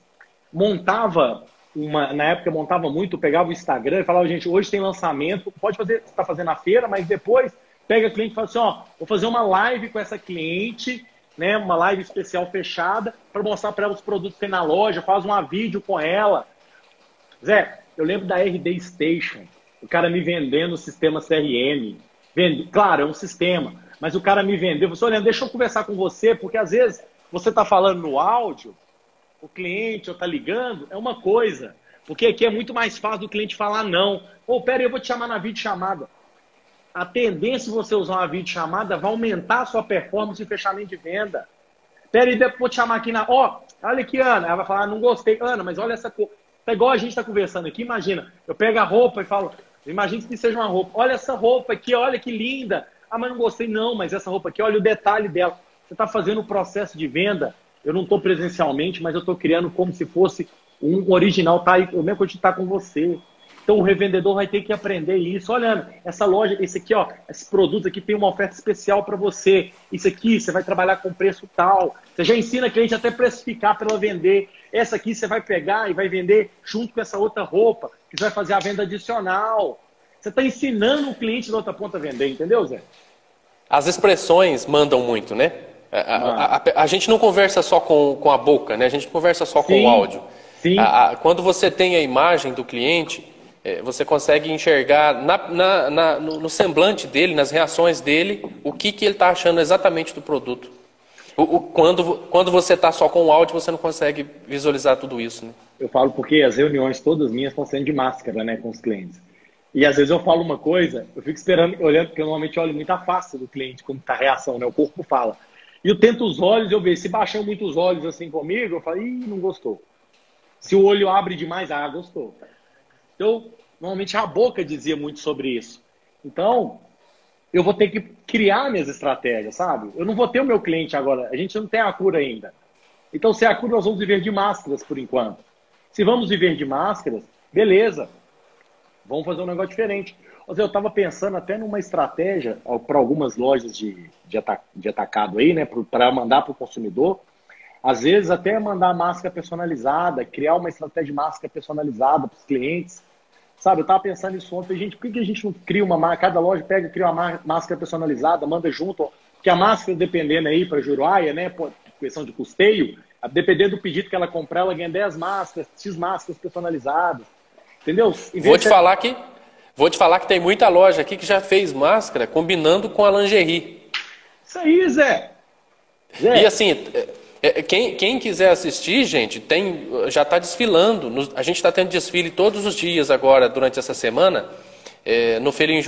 Na época montava muito, pegava o Instagram e falava, gente, hoje tem lançamento, pode fazer, você está fazendo a feira, mas depois pega a cliente e fala assim, vou fazer uma live com essa cliente, né, uma live especial fechada, para mostrar para ela os produtos que tem na loja, faz um vídeo com ela. Zé, eu lembro da RD Station, o cara me vendendo o sistema CRM. Claro, é um sistema, mas o cara me vendeu. Você, olha, deixa eu conversar com você, porque às vezes você está falando no áudio, o cliente ou tá ligando, é uma coisa. Porque aqui é muito mais fácil do cliente falar não. Ou, pera aí, eu vou te chamar na videochamada. A tendência de você usar uma videochamada vai aumentar a sua performance de fechamento de venda. Pera aí, depois vou te chamar aqui na... Ó, olha aqui, Ana. Ela vai falar, não gostei. Ana, mas olha essa cor. Tá igual a gente tá conversando aqui, imagina. Eu pego a roupa e falo, imagina que seja uma roupa. Olha essa roupa aqui, olha que linda. Ah, mas não gostei. Não, mas essa roupa aqui, olha o detalhe dela. Você tá fazendo o processo de venda. Eu não tô presencialmente, mas eu tô criando como se fosse um original. Tá aí, o mesmo que eu tá com você. Então o revendedor vai ter que aprender isso. Olha, Ana, essa loja, esse aqui, ó, esse produto aqui tem uma oferta especial para você. Isso aqui, você vai trabalhar com preço tal. Você já ensina a cliente até precificar para ela vender. Essa aqui você vai pegar e vai vender junto com essa outra roupa, que você vai fazer a venda adicional. Você está ensinando o cliente da outra ponta a vender, entendeu, Zé? As expressões mandam muito, né? A gente não conversa só com a boca, né? A gente conversa só com o áudio. Sim. Quando você tem a imagem do cliente, você consegue enxergar no semblante dele, nas reações dele, o que ele está achando exatamente do produto. Quando você está só com o áudio, você não consegue visualizar tudo isso, né? Eu falo porque as reuniões todas minhas estão sendo de máscara, né, com os clientes. E às vezes eu falo uma coisa, eu fico esperando, olhando, porque eu normalmente olho muito a face do cliente, como está a reação, né? O corpo fala. E eu tento os olhos, eu vejo, se baixam muito os olhos assim comigo, eu falo, ih, não gostou. Se o olho abre demais, gostou. Então, normalmente a boca dizia muito sobre isso. Então, eu vou ter que criar minhas estratégias, sabe? Eu não vou ter o meu cliente agora, a gente não tem a cura ainda. Então, se é a cura, nós vamos viver de máscaras por enquanto. Se vamos viver de máscaras, beleza. Vamos fazer um negócio diferente. Eu estava pensando até numa estratégia para algumas lojas de atacado aí, né? Para mandar para o consumidor. Às vezes até mandar máscara personalizada, criar uma estratégia de máscara personalizada para os clientes. Sabe, eu estava pensando nisso ontem. Gente, por que a gente não cria uma máscara? Cada loja pega e cria uma máscara personalizada, manda junto. Porque a máscara, dependendo aí para Juruáia, né? Por questão de custeio, dependendo do pedido que ela comprar, ela ganha 10 máscaras, X máscaras personalizadas. Entendeu? Vou te falar que tem muita loja aqui que já fez máscara combinando com a lingerie. Isso aí, Zé. E assim, quem quiser assistir, gente, já está desfilando. A gente está tendo desfile todos os dias agora, durante essa semana, no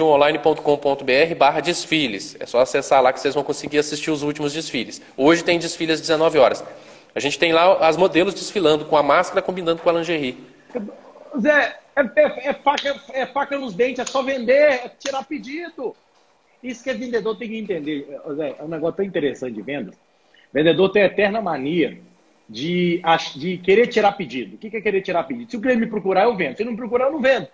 felinjoonline.com.br/desfiles. É só acessar lá que vocês vão conseguir assistir os últimos desfiles. Hoje tem desfile às 19 horas. A gente tem lá as modelos desfilando com a máscara combinando com a lingerie. Zé, é faca nos dentes, é só vender, é tirar pedido. Isso que o vendedor tem que entender. Zé, é um negócio tão interessante de vendas. O vendedor tem a eterna mania de querer tirar pedido. O que é querer tirar pedido? Se o cliente me procurar, eu vendo. Se ele não me procurar, eu não vendo.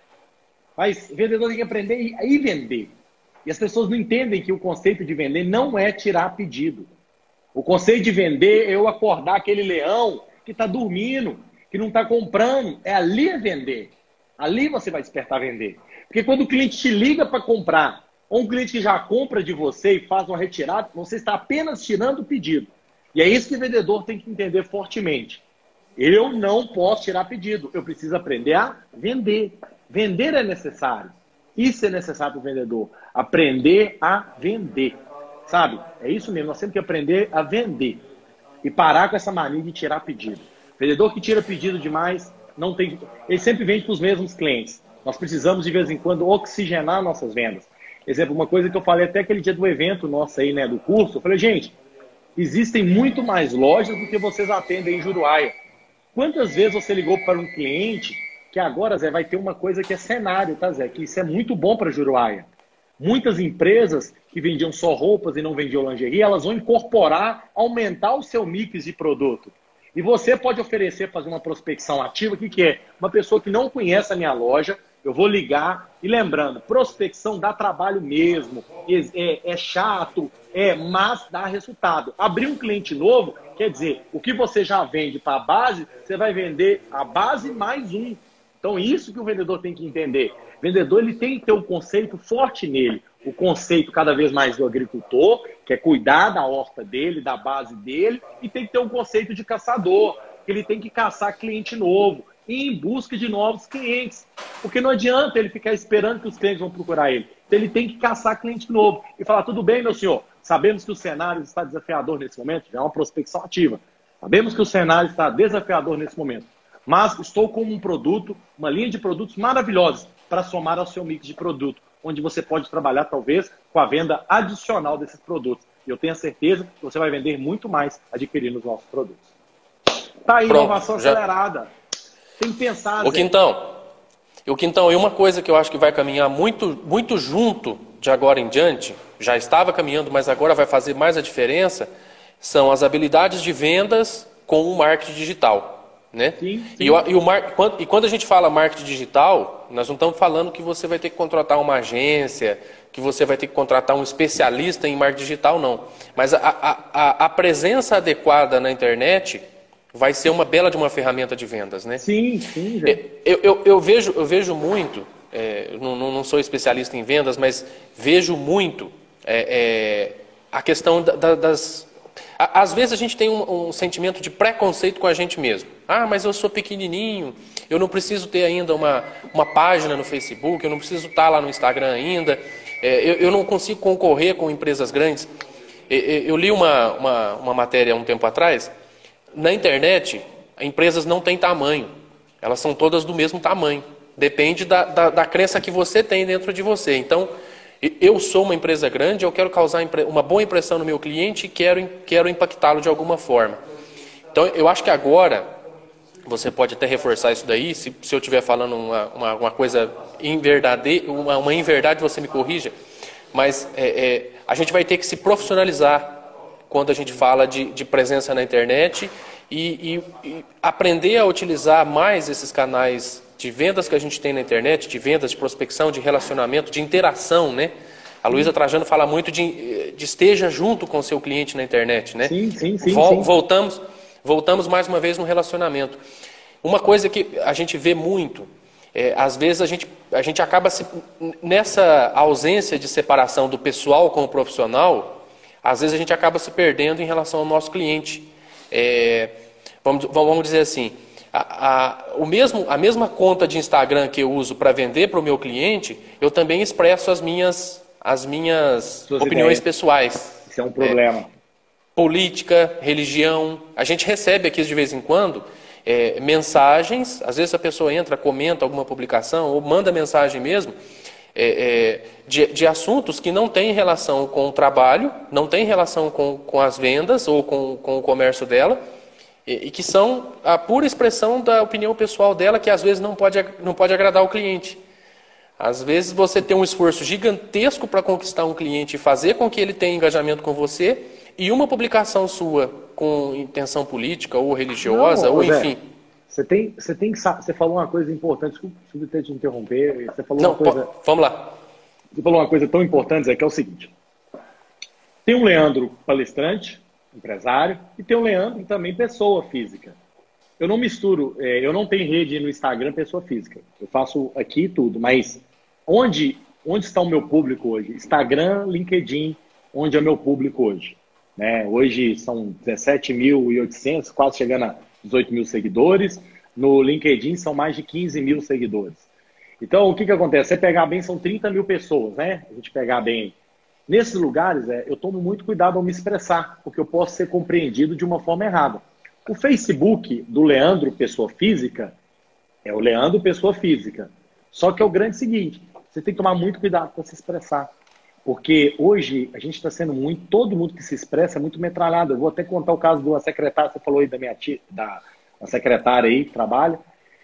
Mas o vendedor tem que aprender a ir vender. E as pessoas não entendem que o conceito de vender não é tirar pedido. O conceito de vender é eu acordar aquele leão que está dormindo, que não está comprando. É ali é vender. Ali você vai despertar a vender. Porque quando o cliente te liga para comprar, ou um cliente que já compra de você e faz uma retirada, você está apenas tirando o pedido. E é isso que o vendedor tem que entender fortemente. Eu não posso tirar pedido. Eu preciso aprender a vender. Vender é necessário. Isso é necessário para o vendedor. Aprender a vender. Sabe? É isso mesmo. Nós temos que aprender a vender. E parar com essa mania de tirar pedido. Vendedor que tira pedido demais, não tem... ele sempre vende para os mesmos clientes. Nós precisamos, de vez em quando, oxigenar nossas vendas. Exemplo, uma coisa que eu falei até aquele dia do evento nosso aí, né, do curso, eu falei, gente, existem muito mais lojas do que vocês atendem em Juruáia. Quantas vezes você ligou para um cliente que agora, Zé, vai ter uma coisa que é cenário, tá, Zé? Que isso é muito bom para Juruáia. Muitas empresas que vendiam só roupas e não vendiam lingerie, elas vão incorporar, aumentar o seu mix de produto. E você pode oferecer, fazer uma prospecção ativa, que é uma pessoa que não conhece a minha loja, eu vou ligar, e lembrando, prospecção dá trabalho mesmo, é chato, mas dá resultado. Abrir um cliente novo, quer dizer, o que você já vende para a base, você vai vender a base mais um. Então isso que o vendedor tem que entender. O vendedor ele tem que ter um conceito forte nele, o conceito cada vez mais do agricultor, que é cuidar da horta dele, da base dele, e tem que ter um conceito de caçador, que ele tem que caçar cliente novo, e em busca de novos clientes. Porque não adianta ele ficar esperando que os clientes vão procurar ele. Então ele tem que caçar cliente novo e falar, tudo bem, meu senhor, sabemos que o cenário está desafiador nesse momento, já é uma prospecção ativa. Sabemos que o cenário está desafiador nesse momento, mas estou com um produto, uma linha de produtos maravilhosos para somar ao seu mix de produto, onde você pode trabalhar talvez com a venda adicional desses produtos. E eu tenho a certeza que você vai vender muito mais adquirindo os nossos produtos. Tá aí, inovação acelerada. Tem que pensar. O Quintão, e uma coisa que eu acho que vai caminhar muito, muito junto de agora em diante, já estava caminhando, mas agora vai fazer mais a diferença, são as habilidades de vendas com o marketing digital. Né? Sim. E quando a gente fala marketing digital, nós não estamos falando que você vai ter que contratar uma agência, que você vai ter que contratar um especialista em marketing digital, não. Mas a presença adequada na internet vai ser uma bela de uma ferramenta de vendas, né? Sim, sim. Eu vejo muito, não sou especialista em vendas, mas vejo muito a questão das... Às vezes a gente tem um sentimento de preconceito com a gente mesmo. Ah, mas eu sou pequenininho, eu não preciso ter ainda uma página no Facebook, eu não preciso estar lá no Instagram ainda, eu não consigo concorrer com empresas grandes. Eu li uma matéria há um tempo atrás. Na internet, empresas não têm tamanho, elas são todas do mesmo tamanho. Depende da crença que você tem dentro de você. Então, eu sou uma empresa grande, eu quero causar uma boa impressão no meu cliente e quero impactá-lo de alguma forma. Então, eu acho que agora, você pode até reforçar isso daí, se eu estiver falando uma coisa uma inverdade, você me corrija, mas a gente vai ter que se profissionalizar quando a gente fala de presença na internet e aprender a utilizar mais esses canais de vendas que a gente tem na internet, de vendas, de prospecção, de relacionamento, de interação, né? A Luísa Trajano fala muito de esteja junto com o seu cliente na internet, né? Sim. Voltamos mais uma vez no relacionamento. Uma coisa que a gente vê muito, às vezes a gente acaba nessa ausência de separação do pessoal com o profissional, às vezes a gente acaba se perdendo em relação ao nosso cliente. Vamos dizer assim, a mesma conta de Instagram que eu uso para vender para o meu cliente, eu também expresso as minhas opiniões pessoais. Isso é um problema. Política, religião. A gente recebe aqui de vez em quando mensagens, às vezes a pessoa entra, comenta alguma publicação ou manda mensagem mesmo, de assuntos que não têm relação com o trabalho, não têm relação com as vendas ou com o comércio dela, e que são a pura expressão da opinião pessoal dela, que às vezes não pode agradar o cliente. Às vezes você tem um esforço gigantesco para conquistar um cliente e fazer com que ele tenha engajamento com você, e uma publicação sua com intenção política ou religiosa, ou enfim... Você falou uma coisa importante, desculpa ter te interromper, você falou uma coisa... Vamos lá. Você falou uma coisa tão importante, Zé, que é o seguinte. Tem um Leandro palestrante, empresário, e tem um Leandro também pessoa física. Eu não misturo, eu não tenho rede no Instagram pessoa física. Eu faço aqui tudo, mas onde está o meu público hoje? Instagram, LinkedIn, onde é o meu público hoje? Né? Hoje são 17.800, quase chegando a 18 mil seguidores. No LinkedIn são mais de 15 mil seguidores. Então, o que acontece? Você pegar bem, são 30 mil pessoas, né? A gente pegar bem. Nesses lugares, eu tomo muito cuidado ao me expressar, porque eu posso ser compreendido de uma forma errada. O Facebook do Leandro Pessoa Física é o Leandro Pessoa Física. Só que é o grande seguinte, você tem que tomar muito cuidado para se expressar. Porque hoje a gente está sendo todo mundo que se expressa é muito metralhado. Eu vou até contar o caso de uma secretária, você falou aí da minha tia, da secretária aí que trabalha.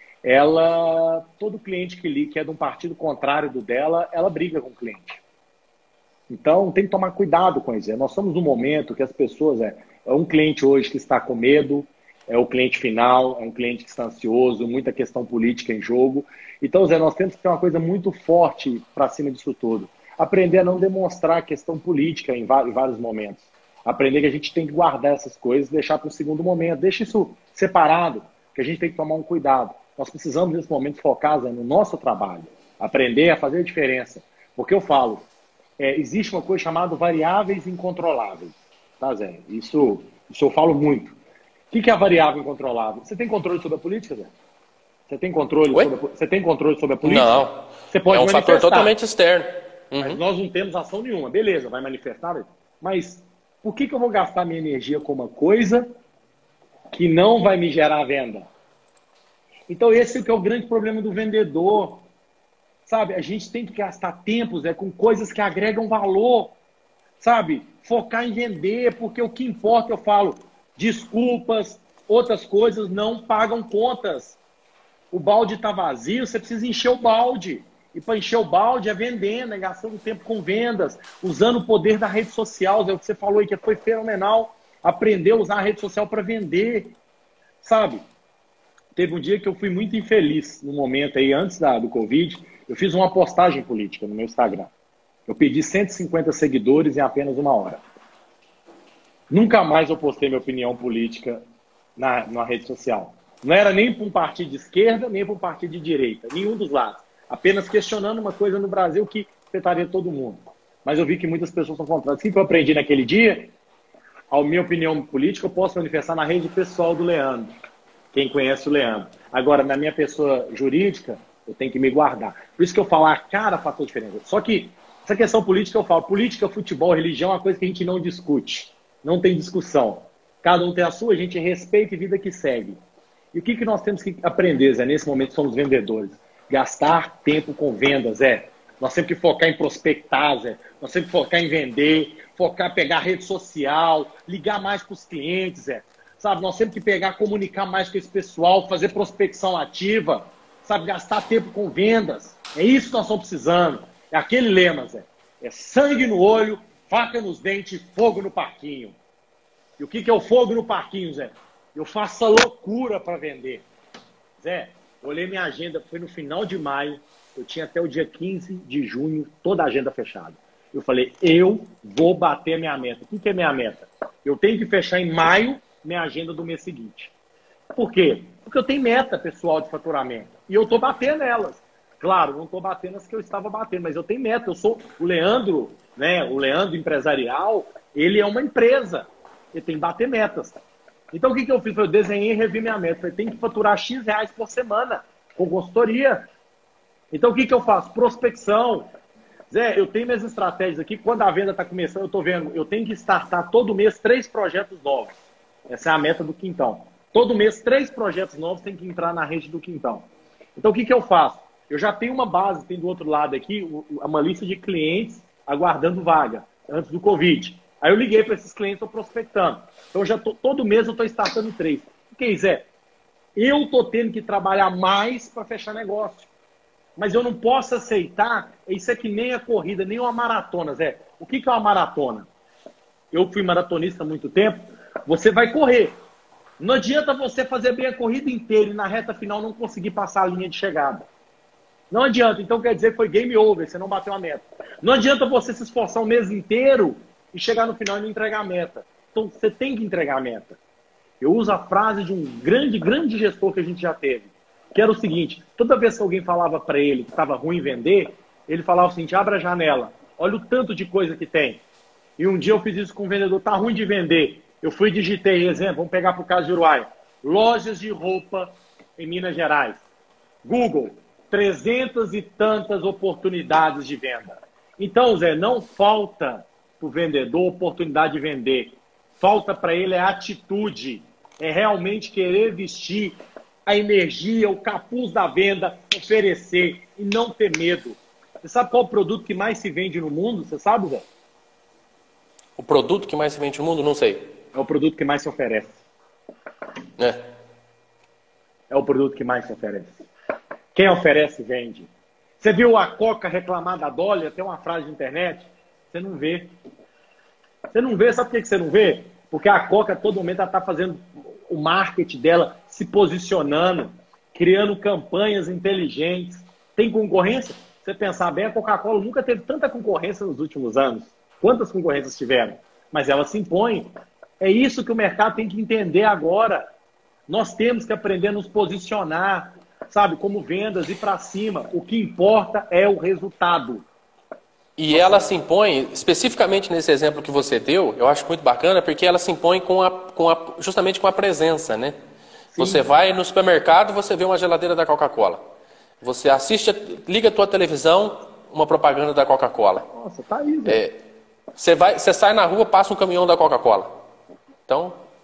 Ela, todo cliente que é de um partido contrário do dela, ela briga com o cliente. Então tem que tomar cuidado com isso. Nós estamos num momento que as pessoas, é um cliente hoje que está com medo, é o cliente final, é um cliente que está ansioso, muita questão política em jogo. Então, Zé, nós temos que ter uma coisa muito forte para cima disso tudo. Aprender a não demonstrar a questão política em vários momentos. Aprender que a gente tem que guardar essas coisas, deixar para um segundo momento. Deixa isso separado, que a gente tem que tomar um cuidado. Nós precisamos, nesse momento, focar, Zé, no nosso trabalho. Aprender a fazer a diferença. Porque eu falo, existe uma coisa chamada variáveis incontroláveis. Tá, Zé? Isso eu falo muito. O que é a variável incontrolável? Você tem controle sobre a política, Zé? Você tem controle sobre a política? Não. Você pode um fator totalmente externo. Mas nós não temos ação nenhuma. Beleza, vai manifestar. Mas por que eu vou gastar minha energia com uma coisa que não vai me gerar venda. Então esse é o grande problema do vendedor. Sabe, a gente tem que gastar tempo, Zé, com coisas que agregam valor. Sabe, focar em vender, porque o que importa, eu falo, desculpas, outras coisas não pagam contas. O balde está vazio, você precisa encher o balde. E para encher o balde é vendendo, é gastando tempo com vendas, usando o poder da rede social, é o que você falou aí, que foi fenomenal. Aprender a usar a rede social para vender. Sabe, teve um dia que eu fui muito infeliz, no momento aí, antes do Covid, eu fiz uma postagem política no meu Instagram. Eu pedi 150 seguidores em apenas 1 hora. Nunca mais eu postei minha opinião política na rede social. Não era nem para um partido de esquerda, nem para um partido de direita. Nenhum dos lados. Apenas questionando uma coisa no Brasil que afetaria todo mundo. Mas eu vi que muitas pessoas são contrárias. O que eu aprendi naquele dia? A minha opinião política eu posso manifestar na rede pessoal do Leandro. Quem conhece o Leandro. Agora, na minha pessoa jurídica, eu tenho que me guardar. Por isso que eu falo, a cara faz toda a diferença. Só que essa questão política, eu falo, política, futebol, religião é uma coisa que a gente não discute. Não tem discussão. Cada um tem a sua, a gente respeita e vida que segue. E o que nós temos que aprender, Zé, nesse momento somos vendedores? Gastar tempo com vendas, Zé. Nós temos que focar em prospectar, Zé. Nós temos que focar em vender, focar, pegar rede social, ligar mais para os clientes, Zé. Sabe, nós temos que pegar, comunicar mais com esse pessoal, fazer prospecção ativa, sabe, gastar tempo com vendas. É isso que nós estamos precisando. É aquele lema, Zé. É sangue no olho, faca nos dentes, fogo no parquinho. E o que é o fogo no parquinho, Zé? Eu faço a loucura para vender. Zé, olhei minha agenda, foi no final de maio, eu tinha até o dia 15 de junho, toda a agenda fechada. Eu falei, eu vou bater a minha meta. O que é minha meta? Eu tenho que fechar em maio minha agenda do mês seguinte. Por quê? Porque eu tenho meta pessoal de faturamento. E eu estou batendo elas. Claro, não estou batendo as que eu estava batendo, mas eu tenho meta. Eu sou o Leandro, né? O Leandro empresarial, ele é uma empresa. Ele tem que bater metas. Então o que eu fiz? Eu desenhei e revi minha meta. Eu tenho que faturar X reais por semana com consultoria. Então o que eu faço? Prospecção. Zé, eu tenho minhas estratégias aqui. Quando a venda está começando, eu estou vendo, eu tenho que startar todo mês 3 projetos novos. Essa é a meta do Quintão. Todo mês, 3 projetos novos têm que entrar na rede do Quintão. Então, o que eu faço? Eu já tenho uma base, tem do outro lado aqui, uma lista de clientes aguardando vaga, antes do Covid. Aí eu liguei para esses clientes, estou prospectando. Então, todo mês eu estou startando 3. O que é isso? Eu estou tendo que trabalhar mais para fechar negócio. Mas eu não posso aceitar, isso é que nem a corrida, nem uma maratona, Zé. O que é uma maratona? Eu fui maratonista há muito tempo. Você vai correr. Não adianta você fazer bem a corrida inteira e na reta final não conseguir passar a linha de chegada. Não adianta. Então quer dizer que foi game over, você não bateu a meta. Não adianta você se esforçar o mês inteiro e chegar no final e não entregar a meta. Então você tem que entregar a meta. Eu uso a frase de um grande gestor que a gente já teve, que era o seguinte, toda vez que alguém falava para ele que estava ruim vender, ele falava o seguinte, abre a janela, olha o tanto de coisa que tem. E um dia eu fiz isso com um vendedor, tá ruim de vender. Eu fui e digitei, exemplo, vamos pegar para o caso de Uruguai. Lojas de roupa em Minas Gerais. Google, 300 e tantas oportunidades de venda. Então, Zé, não falta para o vendedor oportunidade de vender. Falta para ele é atitude. É realmente querer vestir a energia, o capuz da venda, oferecer e não ter medo. Você sabe qual é o produto que mais se vende no mundo? Você sabe, Zé? O produto que mais se vende no mundo? Não sei. É o produto que mais se oferece. É o produto que mais se oferece. Quem oferece, vende. Você viu a Coca reclamar da Dolly? Tem uma frase de internet? Você não vê. Você não vê, sabe por que você não vê? Porque a Coca, a todo momento, ela está fazendo o marketing dela, se posicionando, criando campanhas inteligentes. Tem concorrência? Você pensar bem, a Coca-Cola nunca teve tanta concorrência nos últimos anos. Quantas concorrências tiveram? Mas ela se impõe. É isso que o mercado tem que entender agora. Nós temos que aprender a nos posicionar, sabe, como vendas, ir para cima. O que importa é o resultado. E ela se impõe, especificamente nesse exemplo que você deu, eu acho muito bacana, porque ela se impõe justamente com a presença, né? Sim. Você vai no supermercado, você vê uma geladeira da Coca-Cola. Você assiste, liga a tua televisão, uma propaganda da Coca-Cola. Nossa, tá aí, velho. Você sai na rua, passa um caminhão da Coca-Cola. Então,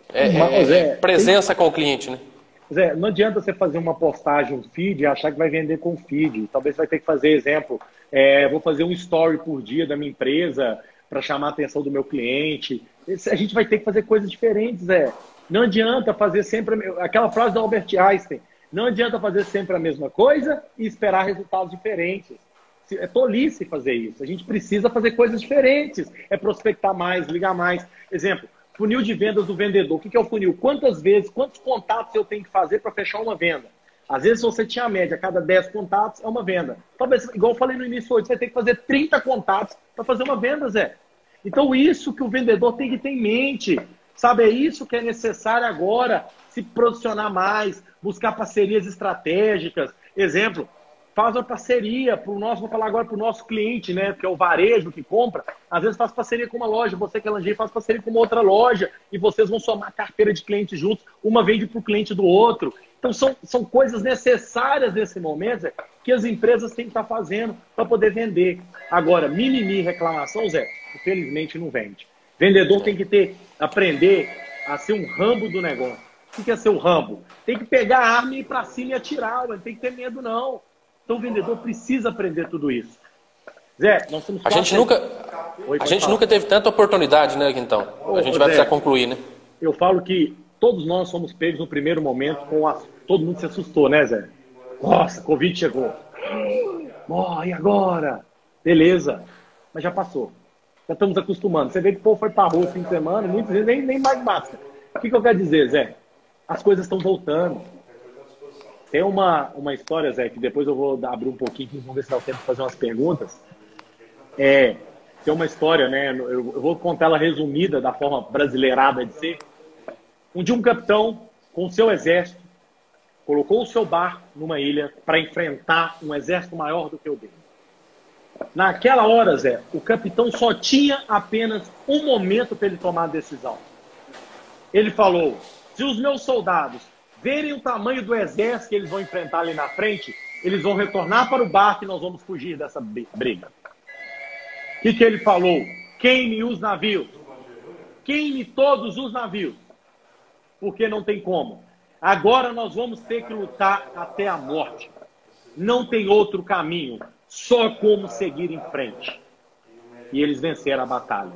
presença com o cliente, né? Zé, não adianta você fazer uma postagem, um feed, e achar que vai vender com feed. Talvez você vai ter que fazer exemplo. Vou fazer um story por dia da minha empresa para chamar a atenção do meu cliente. A gente vai ter que fazer coisas diferentes, Zé. Não adianta fazer sempre... Aquela frase do Albert Einstein. Não adianta fazer sempre a mesma coisa e esperar resultados diferentes. É tolice fazer isso. A gente precisa fazer coisas diferentes. É prospectar mais, ligar mais. Exemplo. Funil de vendas do vendedor. O que é o funil? Quantas vezes, quantos contatos eu tenho que fazer para fechar uma venda? Às vezes, se você tinha a média, a cada 10 contatos é uma venda. Talvez, igual eu falei no início hoje, você vai ter que fazer 30 contatos para fazer uma venda, Zé. Então, isso que o vendedor tem que ter em mente. Sabe, é isso que é necessário agora. Se posicionar mais, buscar parcerias estratégicas. Exemplo, faz uma parceria para o nosso, vou falar agora para o nosso cliente, né? Que é o varejo que compra. Às vezes faz parceria com uma loja, você que é lingerie faz parceria com uma outra loja e vocês vão somar carteira de clientes juntos, uma vende para o cliente do outro. Então são coisas necessárias nesse momento, Zé, que as empresas têm que estar fazendo para poder vender. Agora, mimimi, reclamação, Zé, infelizmente não vende. Vendedor tem que aprender a ser um Rambo do negócio. O que é ser um Rambo? Tem que pegar a arma e ir para cima e atirar, não tem que ter medo não. Então o vendedor precisa aprender tudo isso. Zé, nós somos... A gente nunca teve tanta oportunidade, né, então? A gente vai precisar concluir, né? Eu falo que todos nós somos pegos no primeiro momento todo mundo se assustou, né, Zé? Nossa, Covid chegou. E agora? Beleza. Mas já passou. Já estamos acostumando. Você vê que o povo foi para a rua fim de semana, muitas vezes nem mais máscara. O que eu quero dizer, Zé? As coisas estão voltando. Tem uma história, Zé, que depois eu vou abrir um pouquinho, vamos ver se dá o tempo de fazer umas perguntas. Tem uma história, né? Eu vou contar ela resumida, da forma brasileirada de ser. Um dia um capitão, com o seu exército, colocou o seu barco numa ilha para enfrentar um exército maior do que o dele. Naquela hora, Zé, o capitão só tinha apenas um momento para ele tomar a decisão. Ele falou, se os meus soldados verem o tamanho do exército que eles vão enfrentar ali na frente, eles vão retornar para o barco e nós vamos fugir dessa briga. O que ele falou? Queime os navios. Queime todos os navios. Porque não tem como. Agora nós vamos ter que lutar até a morte. Não tem outro caminho. Só como seguir em frente. E eles venceram a batalha.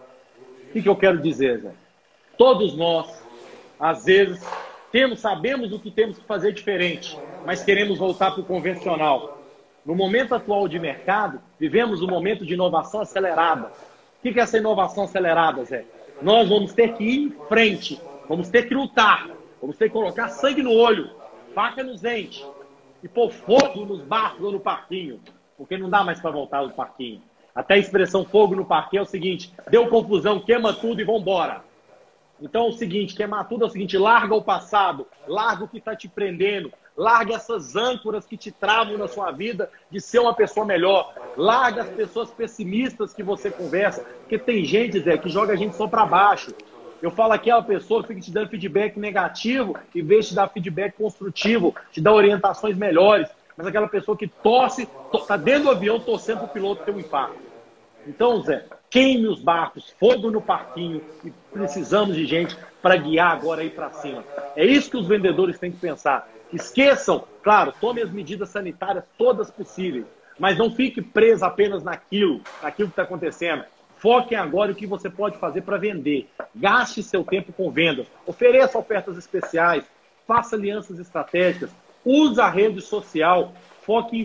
O que eu quero dizer, Zé? Todos nós, às vezes... sabemos o que temos que fazer diferente, mas queremos voltar para o convencional. No momento atual de mercado, vivemos um momento de inovação acelerada. O que é essa inovação acelerada, Zé? Nós vamos ter que ir em frente, vamos ter que lutar, vamos ter que colocar sangue no olho, faca nos dentes e pôr fogo nos barcos ou no parquinho, porque não dá mais para voltar do parquinho. Até a expressão fogo no parquinho é o seguinte, deu confusão, queima tudo e vambora. Então é o seguinte, queimar tudo é o seguinte, larga o passado, larga o que está te prendendo, larga essas âncoras que te travam na sua vida de ser uma pessoa melhor, larga as pessoas pessimistas que você conversa, porque tem gente, Zé, que joga a gente só para baixo. Eu falo aquela pessoa que fica te dando feedback negativo, em vez de dar feedback construtivo, te dar orientações melhores, mas aquela pessoa que está dentro do avião torcendo para o piloto ter um infarto. Então, Zé, queime os barcos, fogo no parquinho, e precisamos de gente para guiar agora aí para cima. É isso que os vendedores têm que pensar. Esqueçam, claro, tome as medidas sanitárias todas possíveis, mas não fique preso apenas naquilo que está acontecendo. Foquem agora em o que você pode fazer para vender. Gaste seu tempo com vendas, ofereça ofertas especiais, faça alianças estratégicas, use a rede social, foque em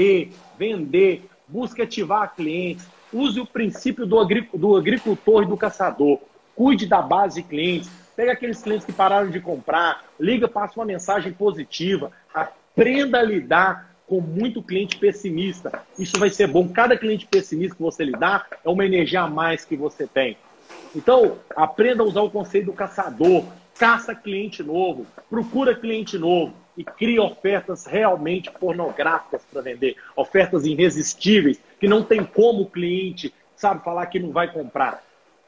vender, busque ativar clientes. Use o princípio do agricultor e do caçador. Cuide da base de clientes. Pega aqueles clientes que pararam de comprar. Liga, passa uma mensagem positiva. Aprenda a lidar com muito cliente pessimista. Isso vai ser bom. Cada cliente pessimista que você lidar é uma energia a mais que você tem. Então, aprenda a usar o conceito do caçador. Caça cliente novo. Procura cliente novo. E cria ofertas realmente pornográficas para vender. Ofertas irresistíveis, que não tem como o cliente, sabe, falar que não vai comprar.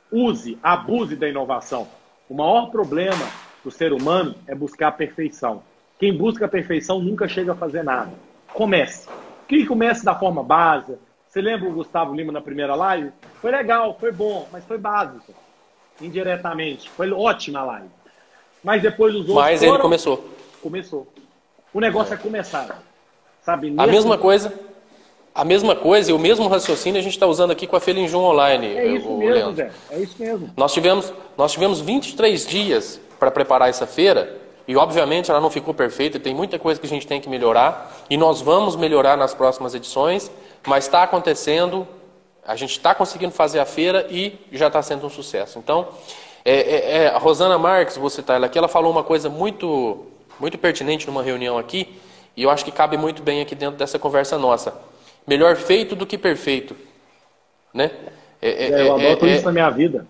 Abuse da inovação. O maior problema do ser humano é buscar a perfeição. Quem busca a perfeição nunca chega a fazer nada. Comece. Que comece da forma básica. Você lembra o Gustavo Lima na primeira live? Foi legal, foi bom, mas foi básico. Indiretamente. Foi ótima a live. mas depois os outros Mas ele começou. Começou. O negócio é começar. Sabe? A mesma coisa e o mesmo raciocínio a gente está usando aqui com a Felinjum Online. É isso mesmo, Zé. É isso mesmo. Nós tivemos 23 dias para preparar essa feira e, obviamente, ela não ficou perfeita. Tem muita coisa que a gente tem que melhorar e nós vamos melhorar nas próximas edições, mas está acontecendo, a gente está conseguindo fazer a feira e já está sendo um sucesso. Então, a Rosana Marques, vou citar ela aqui, ela falou uma coisa muito, muito pertinente numa reunião aqui e eu acho que cabe muito bem aqui dentro dessa conversa nossa. Melhor feito do que perfeito, né? Eu adoto isso na minha vida.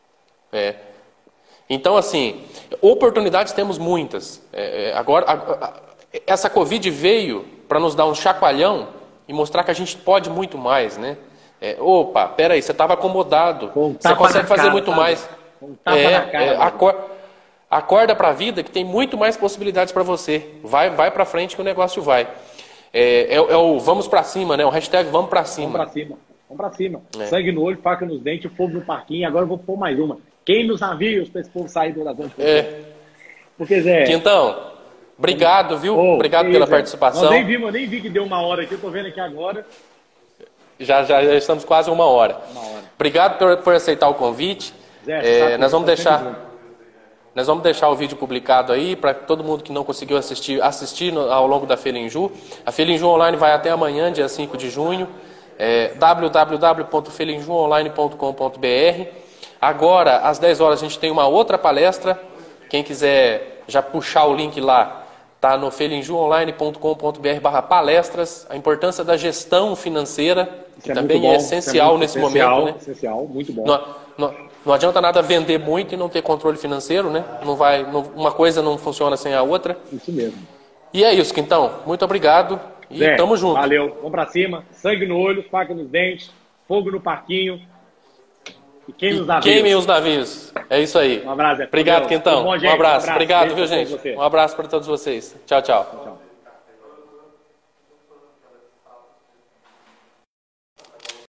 Então, assim, oportunidades temos muitas. Agora, essa Covid veio para nos dar um chacoalhão e mostrar que a gente pode muito mais, né? Opa, peraí, você estava acomodado, você consegue fazer muito mais. Acorda para a vida que tem muito mais possibilidades para você. Vai para frente que o negócio vai. O vamos pra cima, né? O hashtag vamos pra cima. Vamos pra cima. Sangue no olho, faca nos dentes, fogo no parquinho. Agora eu vou pôr mais uma. Queime os navios pra esse povo sair do lado. Porque, Zé... Quintão, obrigado, viu? Obrigado pela participação. Eu nem vi que deu uma hora aqui. Eu tô vendo aqui agora. Já estamos quase uma hora. Obrigado por aceitar o convite. Zé, nós vamos deixar o vídeo publicado aí para todo mundo que não conseguiu assistir ao longo da Felinjum. A Felinjum Online vai até amanhã, dia 5 de junho. www.felinjumonline.com.br. Agora, às 10 horas, a gente tem uma outra palestra. Quem quiser já puxar o link lá, está no felinjumonline.com.br/palestras. A importância da gestão financeira, que também é essencial nesse momento. Né? Essencial, muito bom. Não adianta nada vender muito e não ter controle financeiro, né? Uma coisa não funciona sem a outra. Isso mesmo. E é isso, Quintão. Muito obrigado e Zé, tamo junto. Valeu. Vamos pra cima. Sangue no olho, faca nos dentes, fogo no parquinho e queime os navios. Queimem os navios. É isso aí. Um abraço, Zé. Obrigado, Quintão. Um abraço. Obrigado, viu, gente? Um abraço para todos vocês. Tchau, tchau.